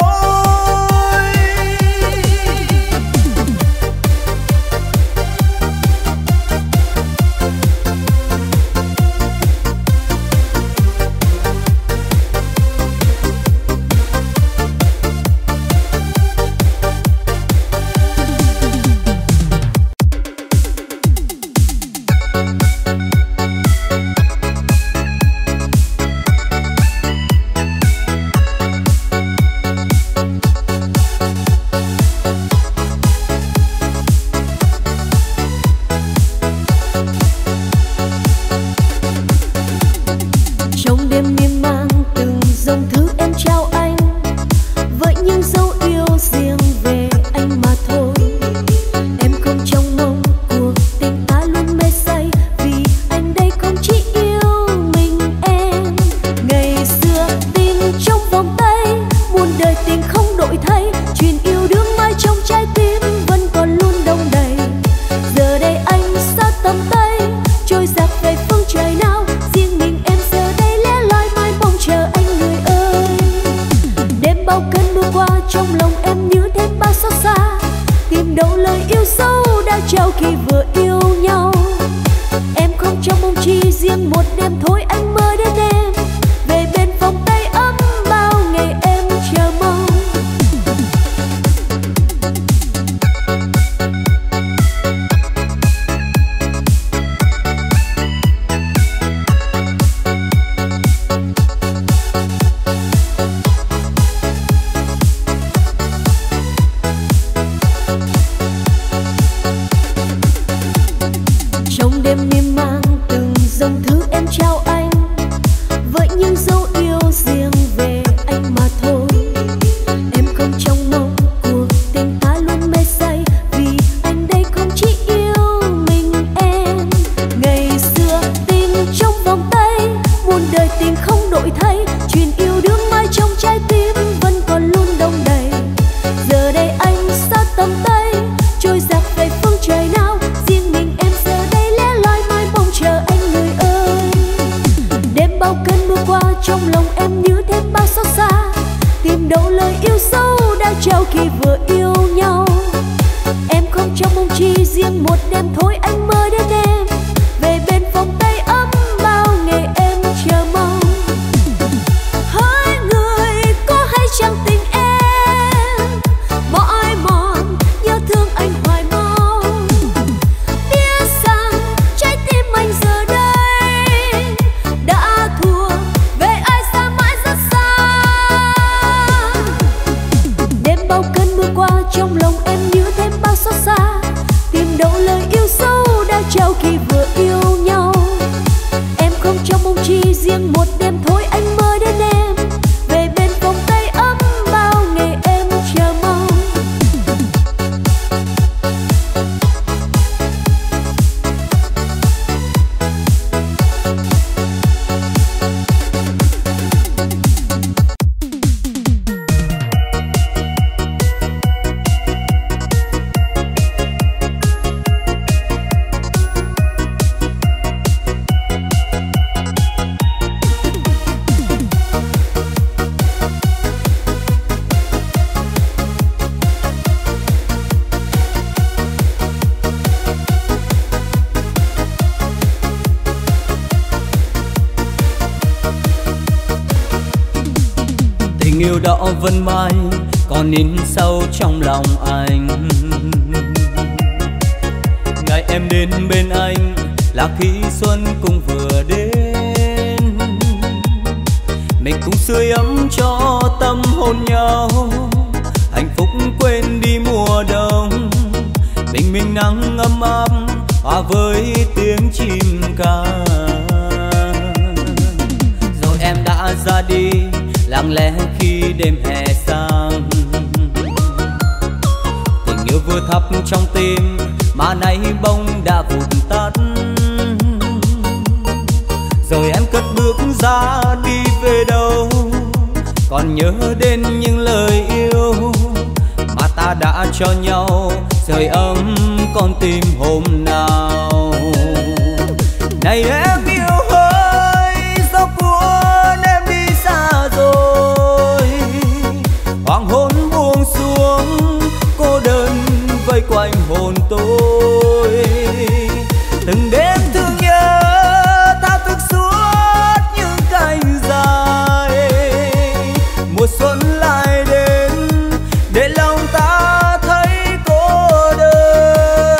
Tình yêu đó vẫn mãi còn in sâu trong lòng anh. Ngày em đến bên anh là khi xuân cũng vừa đến, mình cùng sưởi ấm cho tâm hôn nhau, hạnh phúc quên đi mùa đông. Bình minh nắng ấm áp hòa với tiếng chim ca. đã ra đi lặng lẽ khi đêm hè sang. Tình yêu vừa thắp trong tim mà nay bỗng đã vụt tắt. Rồi em cất bước ra đi về đâu, còn nhớ đến những lời yêu mà ta đã cho nhau, sưởi ấm con tim hôm nào. Này em yêu ơi, gió cuốn em đi xa rồi. Hoàng hôn buông xuống, cô đơn vây quanh hồn tôi. Từng đêm thương nhớ thao thức suốt những cánh dài. Mùa xuân lại đến để lòng ta thấy cô đơn.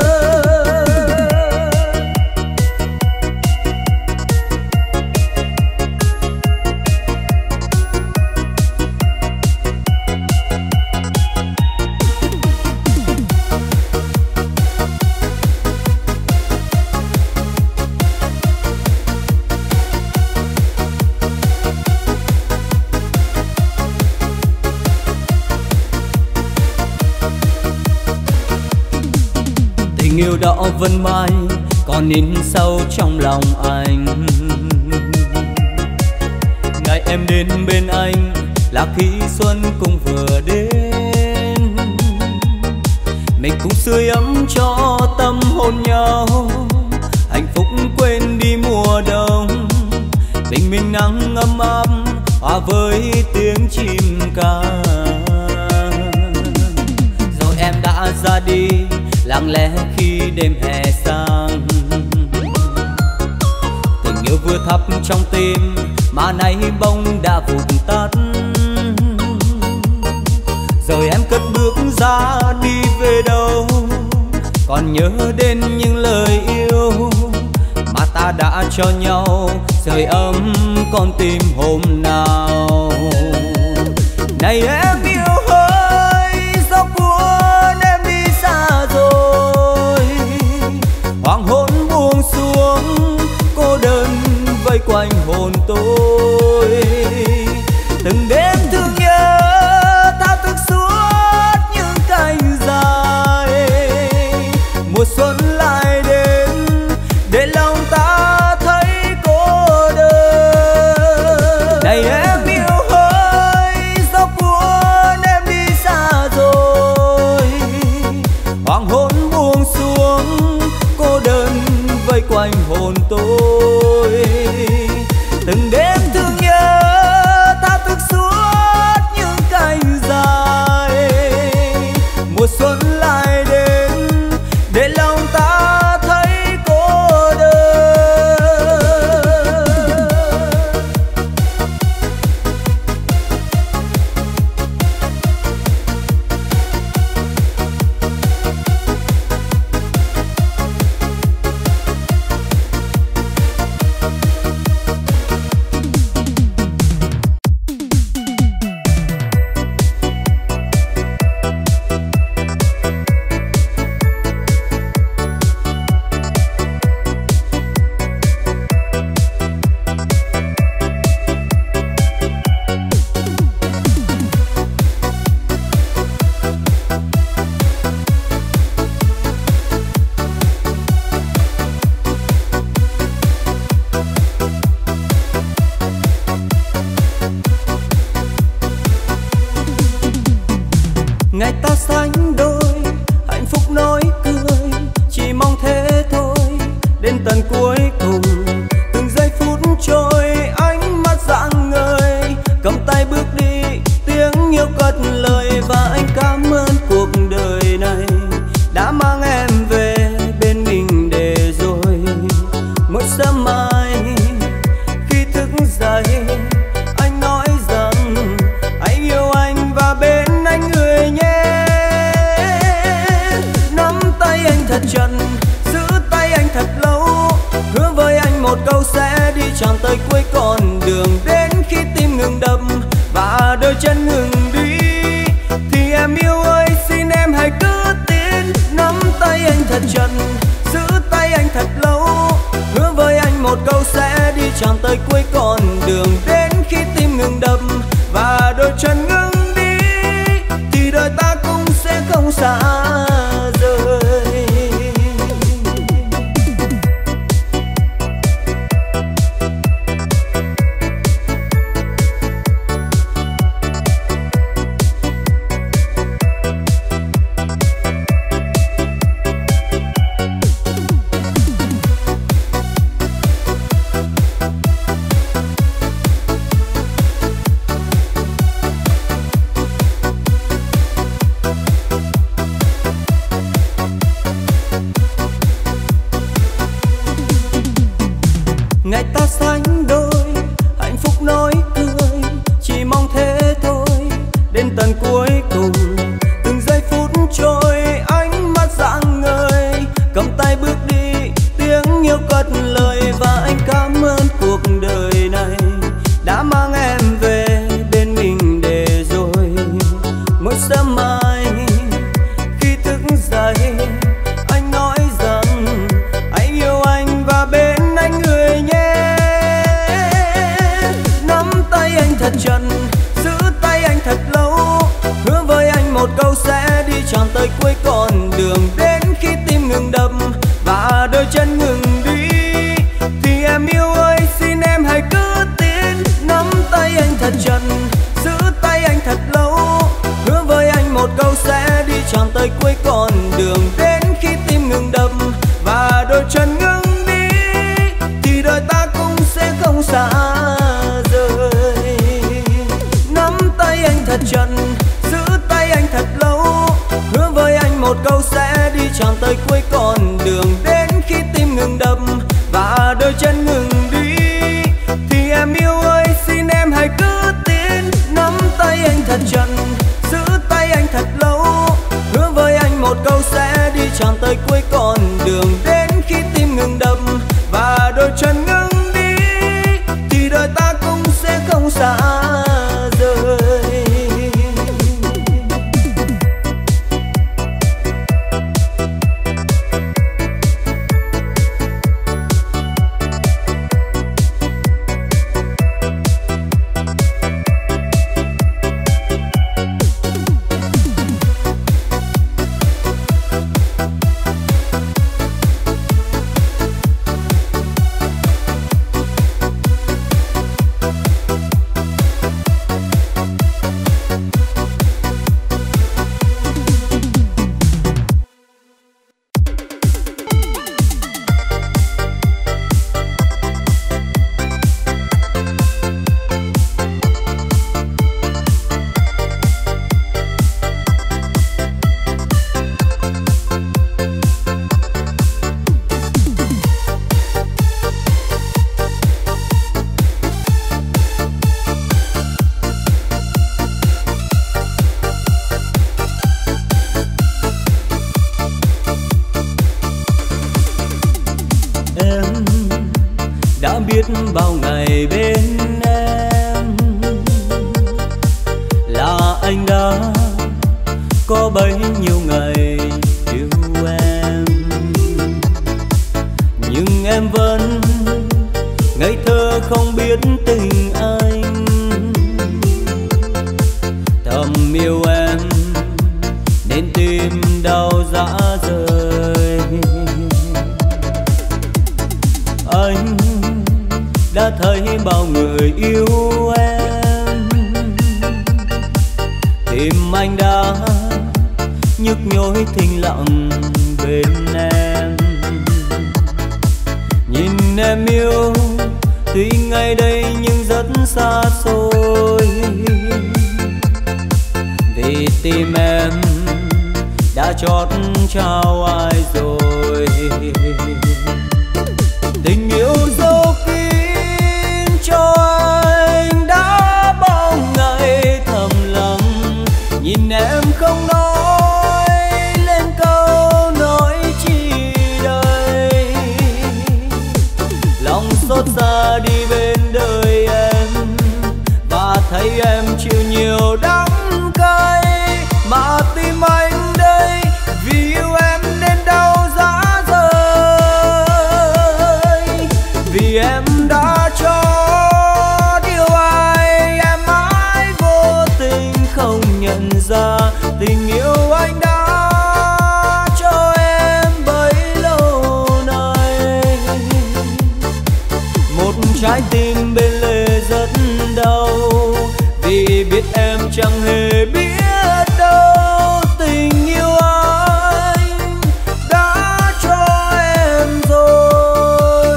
Tình yêu đó vẫn mãi còn in sâu trong lòng anh. Ngày em đến bên anh là khi xuân cũng vừa đến. Mình cũng sưởi ấm cho tâm hồn nhau, hạnh phúc quên đi mùa đông. Tình mình nắng ấm áp hòa với tiếng chim ca. Rồi em đã ra đi lặng lẽ khi đêm hè sang. Tình yêu vừa thắp trong tim mà nay bỗng đã vụt tắt. Rồi em cất bước ra đi về đâu, còn nhớ đến những lời yêu mà ta đã cho nhau, sưởi ấm con tim hôm nào. Này em yêu ơi, gió cuốn em đi xa rồi. Hoàng hôn buông xuống, cô đơn vây quanh hồn tôi. Từng đêm thương nhớ thao thức suốt những cánh dài. Mùa xuân lại đến để lòng ta thấy cô đơn. Này em yêu ơi, gió cuốn em đi xa rồi. Hoàng hôn buông xuống, cô đơn vây quanh hồn tôi. Từng đêm thương nhớ thao thức suốt những cánh dài. Mùa xuân lại đến để lòng ta thấy cô đơn. Ngày ta sánh đôi, hạnh phúc nói cười, chỉ mong thế thôi, đến tận cuối cùng. Từng giây phút trôi, ánh mắt rạng ngời, cầm tay bước đi, tiếng yêu cất lời. Và anh cảm ơn cuộc đời này đã mang em về bên mình để rồi. Mỗi sớm mai khi thức dậy, anh nói rằng anh yêu anh và bên anh người nhé. Nắm tay anh thật chặt, giữ tay anh thật lâu, hứa với anh một câu sẽ đi trọn tới cuối con đường. Đến khi tim ngừng đập và đôi chân ngừng đi, thì em yêu ơi xin em hãy cứ tin. Nắm tay anh thật chặt, giữ tay anh thật lâu, hứa với anh một câu sẽ đi trọn tới cuối con đường. Đến ngày ta sánh đôi, hạnh phúc nói cười, chỉ mong thế thôi. Đến tận cuối cùng, từng giây phút trôi, ánh mắt rạng ngời, cầm tay bước đi, tiếng yêu cất lời. Và anh cảm ơn cuộc đời này đã mang em về bên mình để rồi mỗi sớm mai khi thức dậy, anh nói rằng anh yêu anh và bên anh người nhé. Nắm tay anh thật chặt, giữ tay anh thật lâu, hứa với anh một câu sẽ đi trọn tới cuối con đường. Đến khi tim ngừng đập và đôi chân ngừng đi, thì em yêu ơi xin em hãy cứ tin. Nắm tay anh thật chặt, giữ tay anh thật lâu, hứa với anh một câu sẽ đi trọn tới cuối con đường. Đến khi tim ngừng đập và đôi chân ngừng đi, thì đời ta cũng sẽ không xa rời. Nắm tay anh thật chặt, giữ tay anh thật lâu, hứa với anh một câu sẽ đi trọn tới cuối con đường. Đến khi tim ngừng đập và đôi chân ngừng đi, thì em yêu ơi xin em hãy cứ tin. Nắm tay anh thật chặt, giữ tay anh thật lâu, hứa với anh một câu sẽ đi trọn tới cuối con đường. Đến khi tim ngừng đập và đôi chân ngừng đi, thì đời ta cũng sẽ không xa rời. Bao ngày bên em là anh đã có bấy nhiêu ngày yêu em, nhưng em vẫn ngây thơ không biết tình anh. Thầm yêu em nên tim đau rã rời. Anh đã thấy bao người yêu em, tim anh đã nhức nhối thinh lặng bên em. Nhìn em yêu tuy ngay đây nhưng rất xa xôi, vì tim em đã chót trao ai rồi. Tình yêu dấu kín cho anh đã bao ngày thầm lặng, nhìn em không nói lên câu nói chi đây. Lòng xót xa đi bên đời em, và thấy em chịu nhiều đắng cay, mà tim anh đây vì yêu em nên đau rã rời. Vì em đã cho điều ai em mãi vô tình không nhận ra, tình yêu anh đã cho em bấy lâu nay. Một trái tim bên lề rất đau, vì biết em chẳng hề biết đâu tình yêu anh đã cho em rồi.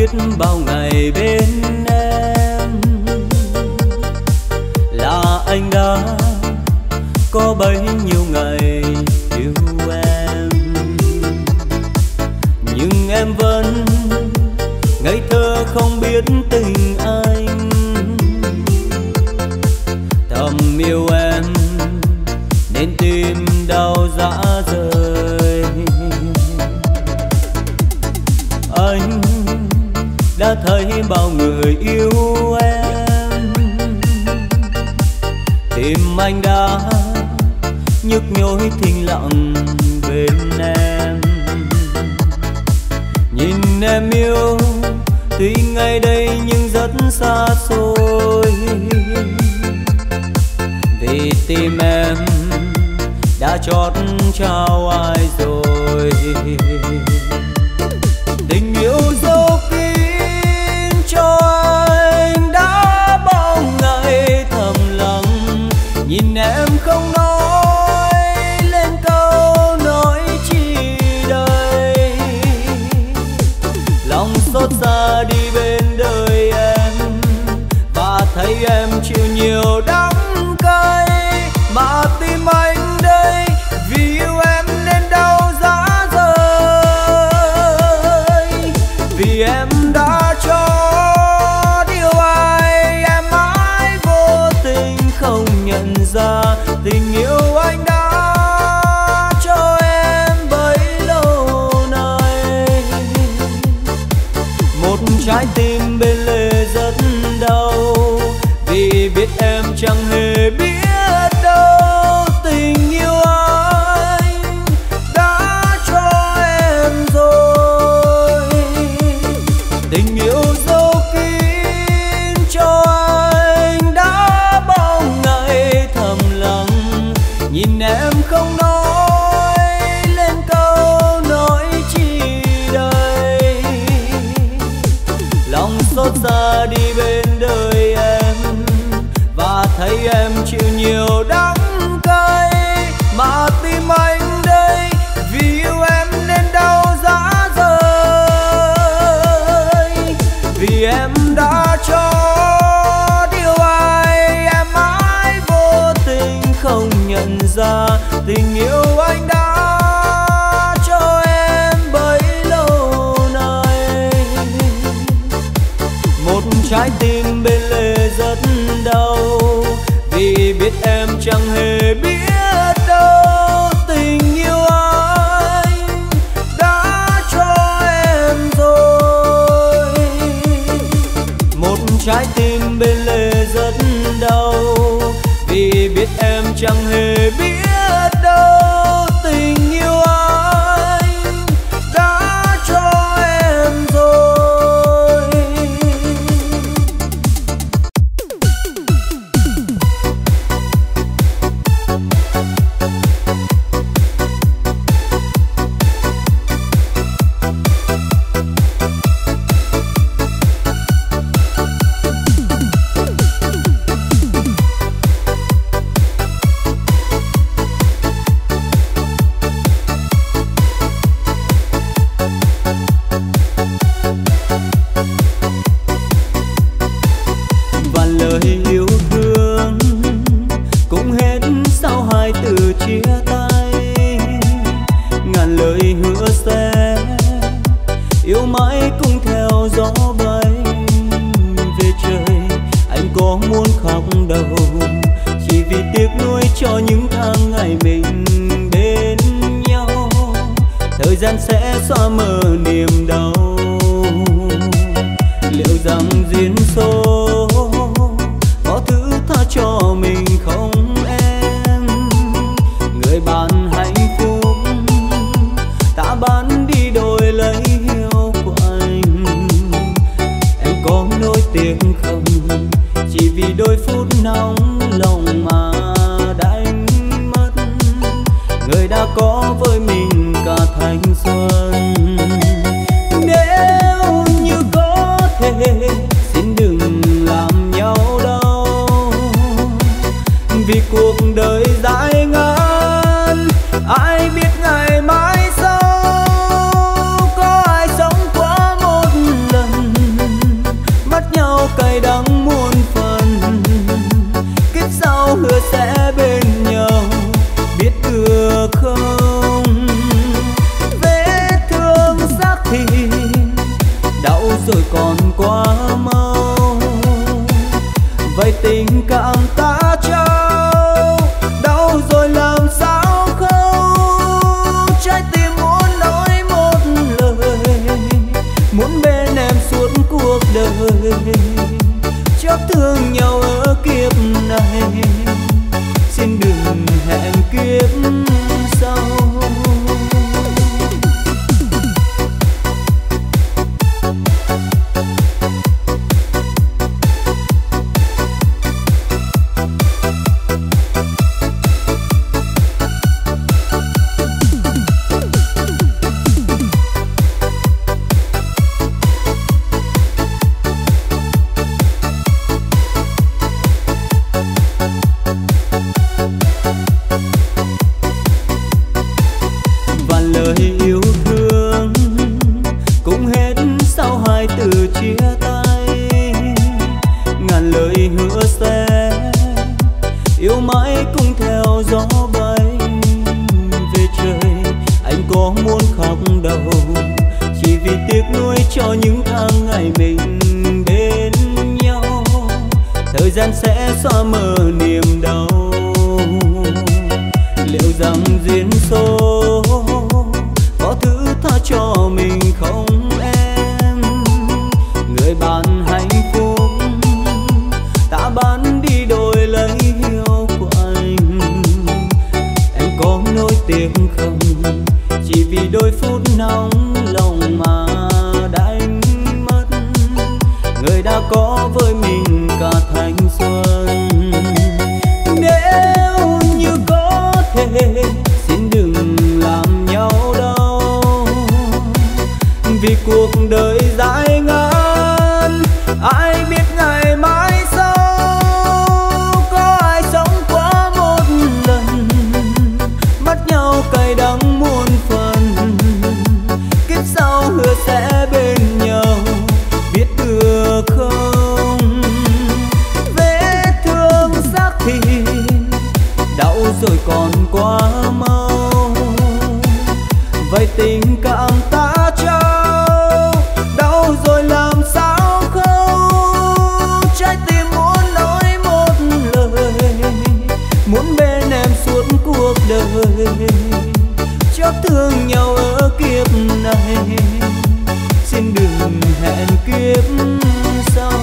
biết bao ngày bên em, là anh đã có bấy nhiêu ngày yêu em, nhưng em vẫn ngây thơ không biết tình anh. Thầm yêu em nên tim đau rã rời. Anh đã thấy bao người yêu em, tim anh đã nhức nhối thinh lặng bên em. Nhìn em yêu tuy ngay đây nhưng rất xa xôi, vì tim em đã chót trao ai rồi. Tình yêu dấu kín cho anh đã bao ngày thầm lặng, nhìn em không nói lên câu nói chi đây. Lòng xót xa đi bên đời em, và thấy em chịu nhiều đắng cay, mà tim anh đây vì yêu em nên đau rã rời. Vì em đã cho yêu ai, em mãi vô tình không nhận ra tình yêu anh đã cho em bấy lâu nay. Một trái tim bên lề rất đau, vì biết em chẳng hề biết đâu tình yêu anh đã cho em rồi. Tình yêu dấu kín cho anh đã bao ngày thầm lặng, nhìn em không nói lên câu nói chi đây. Lòng xót xa đi bên đời em, và thấy em chịu nhiều đắng cay, mà tim anh đây vì yêu em nên đau rã rời. Vì em đã cho yêu ai, em mãi vô tình không nhận ra tình yêu anh đã cho em bấy lâu nay. Một trái tim bên lề rất đau, vì biết em chẳng hề biết đâu tình yêu anh đã cho em rồi. Một trái tim bên lề rất đau, vì biết em chẳng hề biết đâu tình yêu anh đã cho em rồi. cho những tháng ngày mình bên nhau. Thời gian sẽ xóa mờ niềm đau. Liệu rằng duyên số có thứ tha cho mình không em? Người bạn hạnh phúc ta bán đi đổi lấy yêu của anh. Em có nỗi tiếc không? Chỉ vì đôi phút nóng lòng mà đánh mất người đã có với mình cả thanh xuân. Nếu như có thể xin đừng làm nhau đau, vì cuộc đời dài ngắn ai biết ngày mai sau. Có ai sống quá một lần mất nhau cay đắng muôn phần. Kiếp sau hứa sẽ bên nhau, biết được không? Vết thương xác thịt đau rồi còn quá mau. Vậy tình cảm ta trao đau rồi làm sao không? Trái tim muốn nói một lời, muốn bên em suốt cuộc đời. Chót thương nhau ở kiếp này, xin đừng hẹn kiếp sau.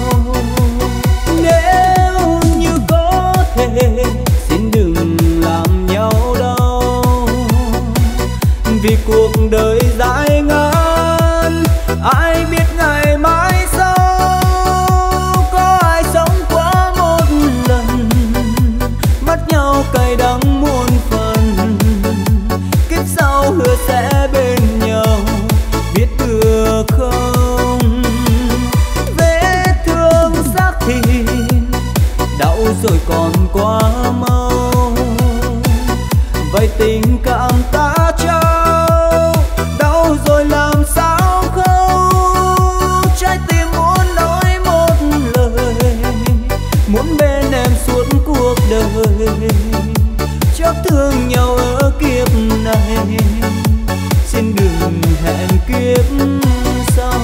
Nếu như có thể xin đừng làm nhau đau, vì cuộc đời dài ngắn ai biết ngày mai sau. Có ai sống quá một lần mất nhau cay đắng muôn phần. Kiếp sau hứa sẽ bên nhau, biết được không? Vết thương xác thịt đau rồi còn quá mau. Vậy tình cảm ta trao đau rồi làm sao không? Trái tim muốn nói một lời, muốn bên em suốt cuộc đời. Chót thương nhau ở kiếp này, xin đừng hẹn kiếp sau.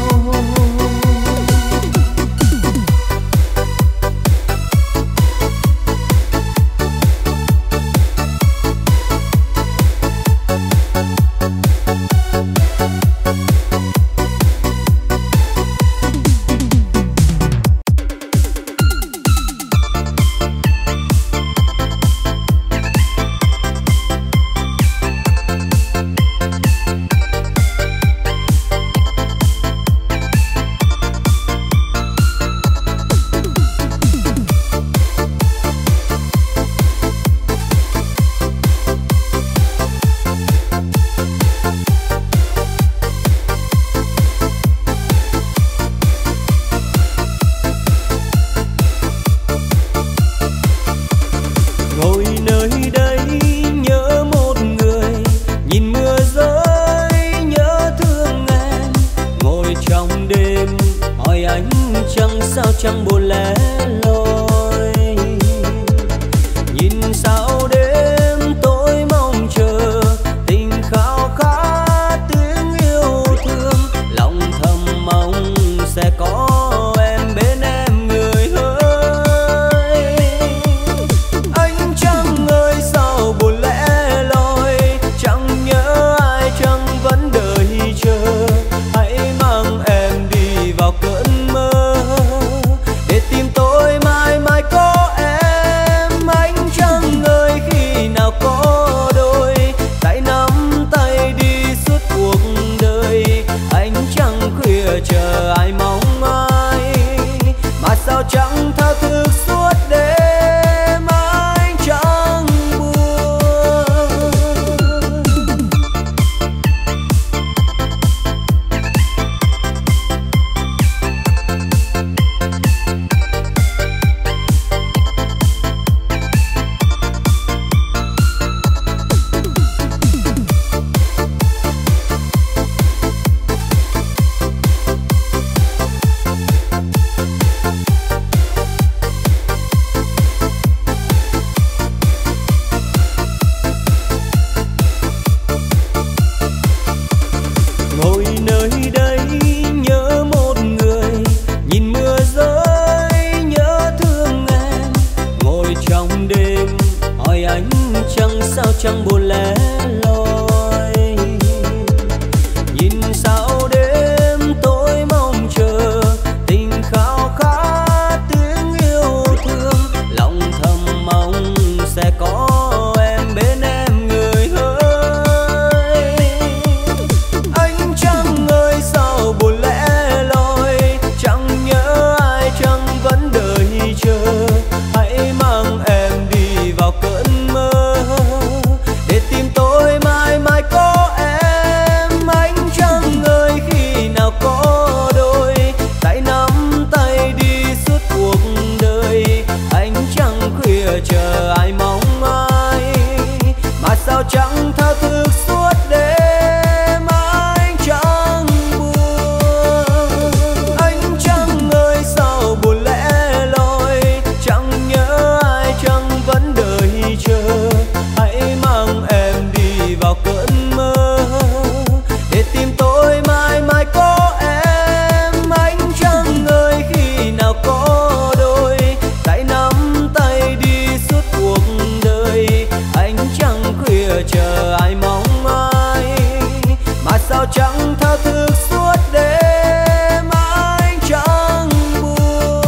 chẳng sao chẳng buồn lẻ loi. Nhìn sao đêm tối mong chờ tình khao khát tiếng yêu thương, lòng thầm mong sẽ có em bên em người ơi. Anh chẳng ơi sao buồn lẻ loi, chẳng nhớ ai chẳng vẫn đợi chờ. Hãy mang em đi vào cơn mơ để tìm tôi mãi mãi có em. Anh chẳng ơi khi nào có đôi tay nắm tay đi suốt cuộc đời. Anh chẳng khuya chờ ai mong ai, mà sao chẳng thao thức suốt đêm. Anh chẳng buồn, anh chẳng ơi sao buồn lẻ loi, chẳng nhớ ai chẳng vẫn đợi chờ. Hãy mang em đi vào cơn mơ để tìm tôi mãi mãi có em. Anh chẳng ơi khi nào có đôi tay nắm tay đi suốt cuộc đời. Anh chẳng khuya chờ ai mong ai, mà sao chẳng thao thức suốt đêm. Anh chẳng buồn.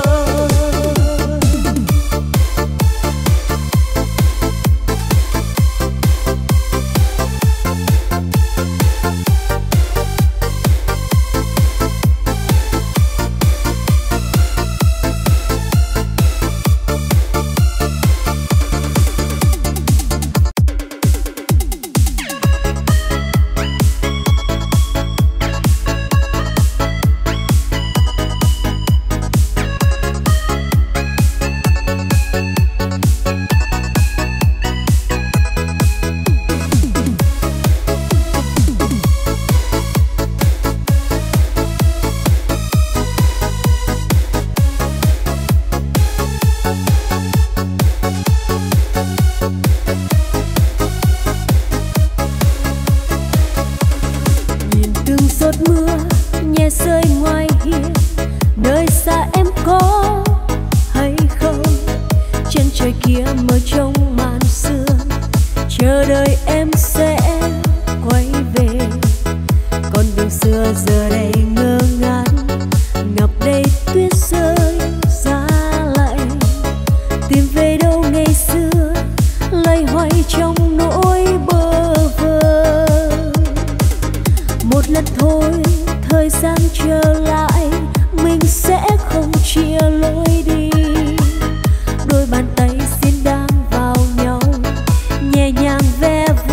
Nhìn từng giọt mưa nhẹ rơi ngoài hiên, nơi xa em có hay không? Chân trời kia mơ trong màn sương, chờ đợi em sẽ quay về. Con đường xưa giờ đây ngơ ngác, ngập đầy tuyết rơi giá lạnh. Tìm về đâu ngày xưa loay hoay trong nỗi bơ vơ. Một lần thôi thời gian trở lại, mình sẽ không chia lối đi. Đôi bàn tay xin đang vào nhau, nhẹ nhàng ve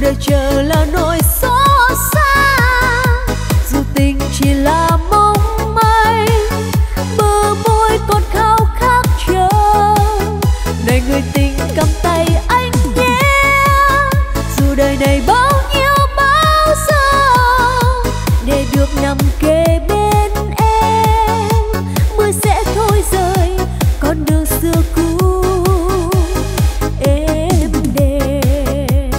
đợi chờ là nỗi xót xa. Dù tình chỉ là mong manh, bờ môi còn khao khát chờ. Này người tình cầm tay anh nhé, dù đời này bao nhiêu bao giờ, để được nằm kề bên em. Mưa sẽ thôi rơi con đường xưa cũ êm đềm.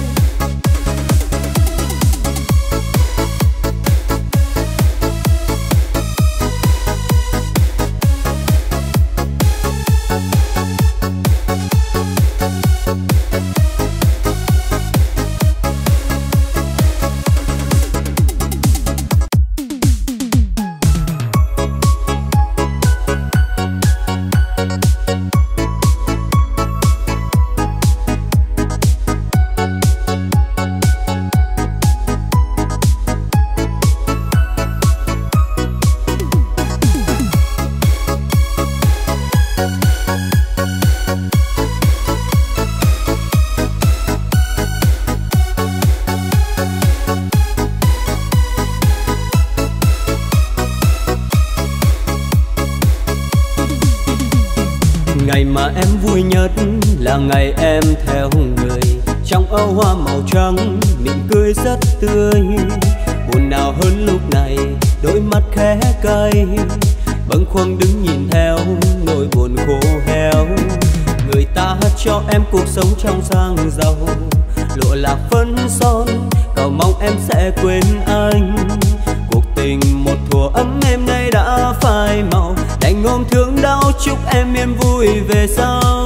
Ngày mà em vui nhất là ngày em theo người, trong áo hoa màu trắng mỉm cười rất tươi. Buồn nào hơn lúc này đôi mắt khẽ cay, bâng khuâng đứng nhìn theo nỗi buồn khô héo. Người ta hát cho em cuộc sống trong sang giàu, lụa lạc phấn son, cầu mong em sẽ quên anh. Cuộc tình một thuở ấm êm nay đã phai màu, đành ôm thương đau chúc em yên vui về sau.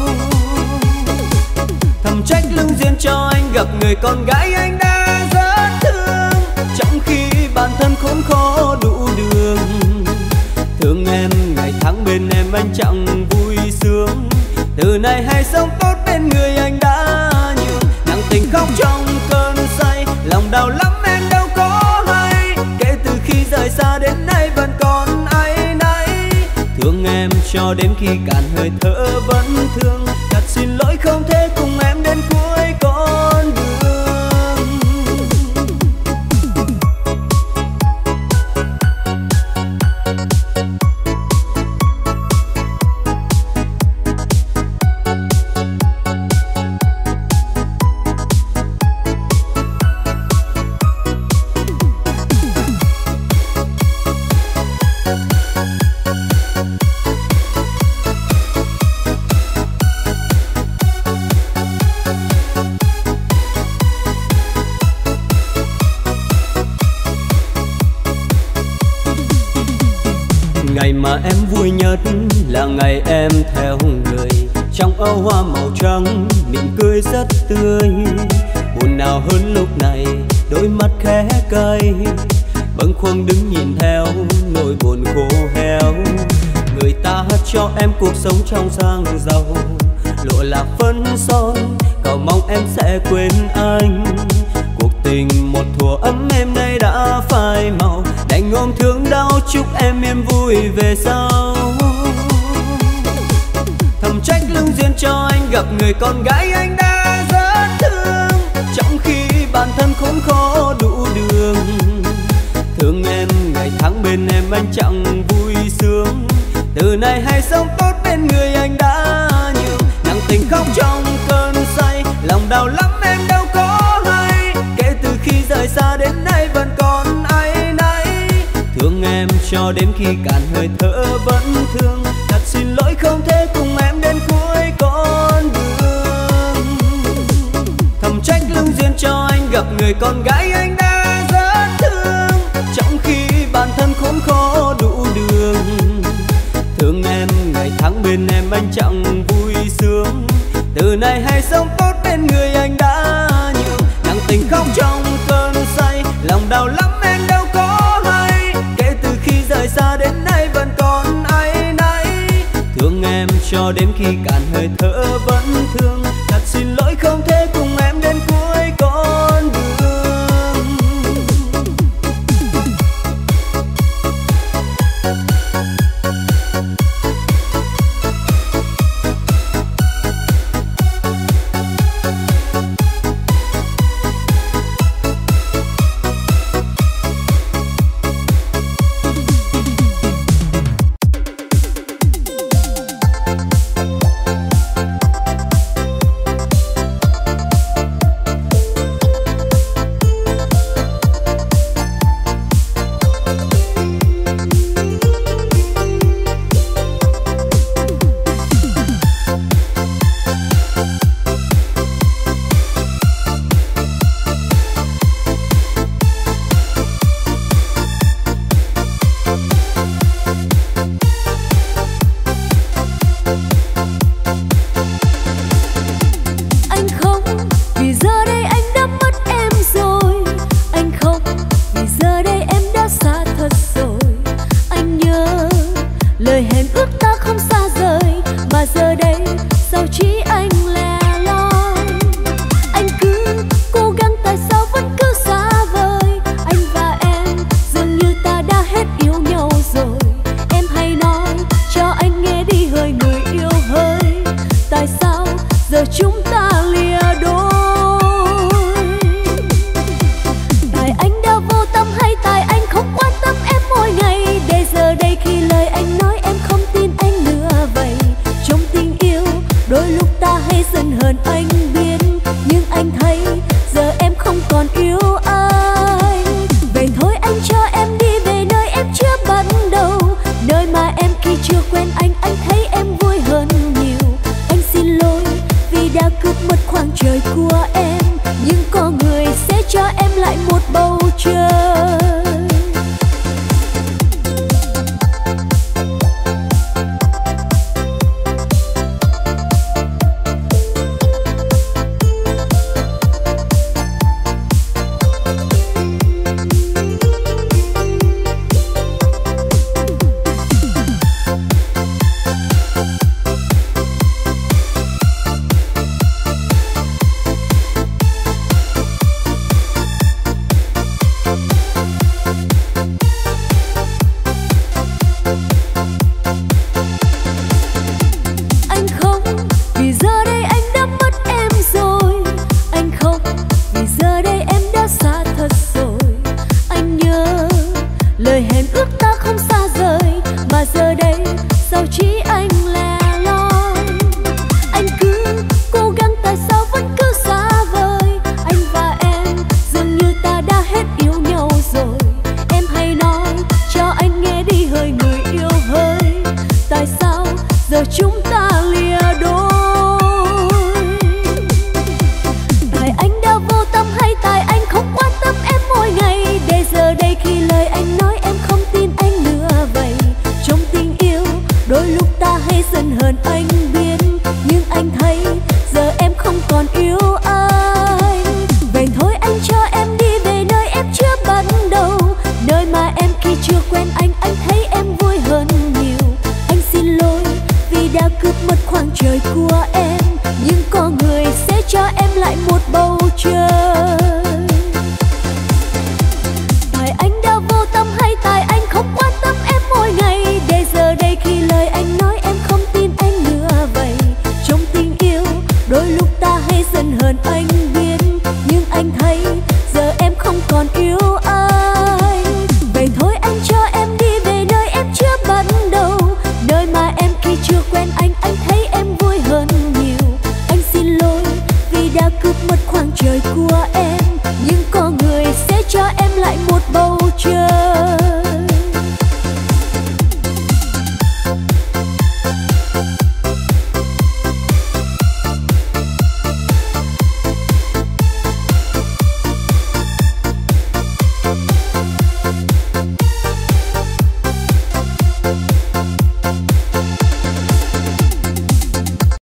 Thầm trách lưng duyên cho anh gặp người con gái anh đã rất thương, trong khi bản thân khốn khó đủ đường. Thương em ngày tháng bên em anh chẳng vui sướng, từ nay hãy sống tốt bên người anh đã nhường. Nặng tình khóc trong cơn say, lòng đau lắm em đâu có hay, kể từ khi rời xa đến nay vẫn còn áy náy. Thương em cho đến khi cạn hơi thở vẫn thương, thật xin lỗi không thể cùng em đến cuối con đường. Ngày mà em vui nhất là ngày em theo người, trong áo hoa màu trắng mỉm cười rất tươi. Buồn nào hơn lúc này đôi mắt khẽ cay, bâng khuâng đứng nhìn theo nỗi buồn khô héo. Người ta hát cho em cuộc sống trong sang giàu, lụa lạc phấn son, cầu mong em sẽ quên anh. Cuộc tình một thuở ấm êm nay đã phai màu, đành ôm thương đau chúc em yên vui về sau. Thầm trách lưng duyên cho anh gặp người con gái anh đã rất thương, trong khi bản thân khốn khó đủ đường. Thương em ngày tháng bên em anh chẳng vui sướng, từ nay hãy sống tốt bên người anh đã nhường. Nặng tình khóc trong cơn say, lòng đau lắm em đâu có hay, kể từ khi rời xa đến nay vẫn còn áy náy. Thương em cho đến khi cạn hơi thở vẫn thương, thật xin lỗi không thể cùng em đến cuối con đường. Thầm trách lưng duyên cho anh gặp người con gái anh đã rất thương, trong khi bản thân khốn khó đủ đường. Thương em ngày tháng bên em anh chẳng vui sướng, từ nay hãy sống tốt bên người anh đã nhường. Nặng tình khóc trong cơn say, lòng đau lắm em đâu có hay, kể từ khi rời xa đến nay vẫn còn áy náy. Thương em cho đến khi cạn hơi thở vẫn thương, thật xin lỗi không thể cùng em đến cuối con đường. em lại một bầu trời.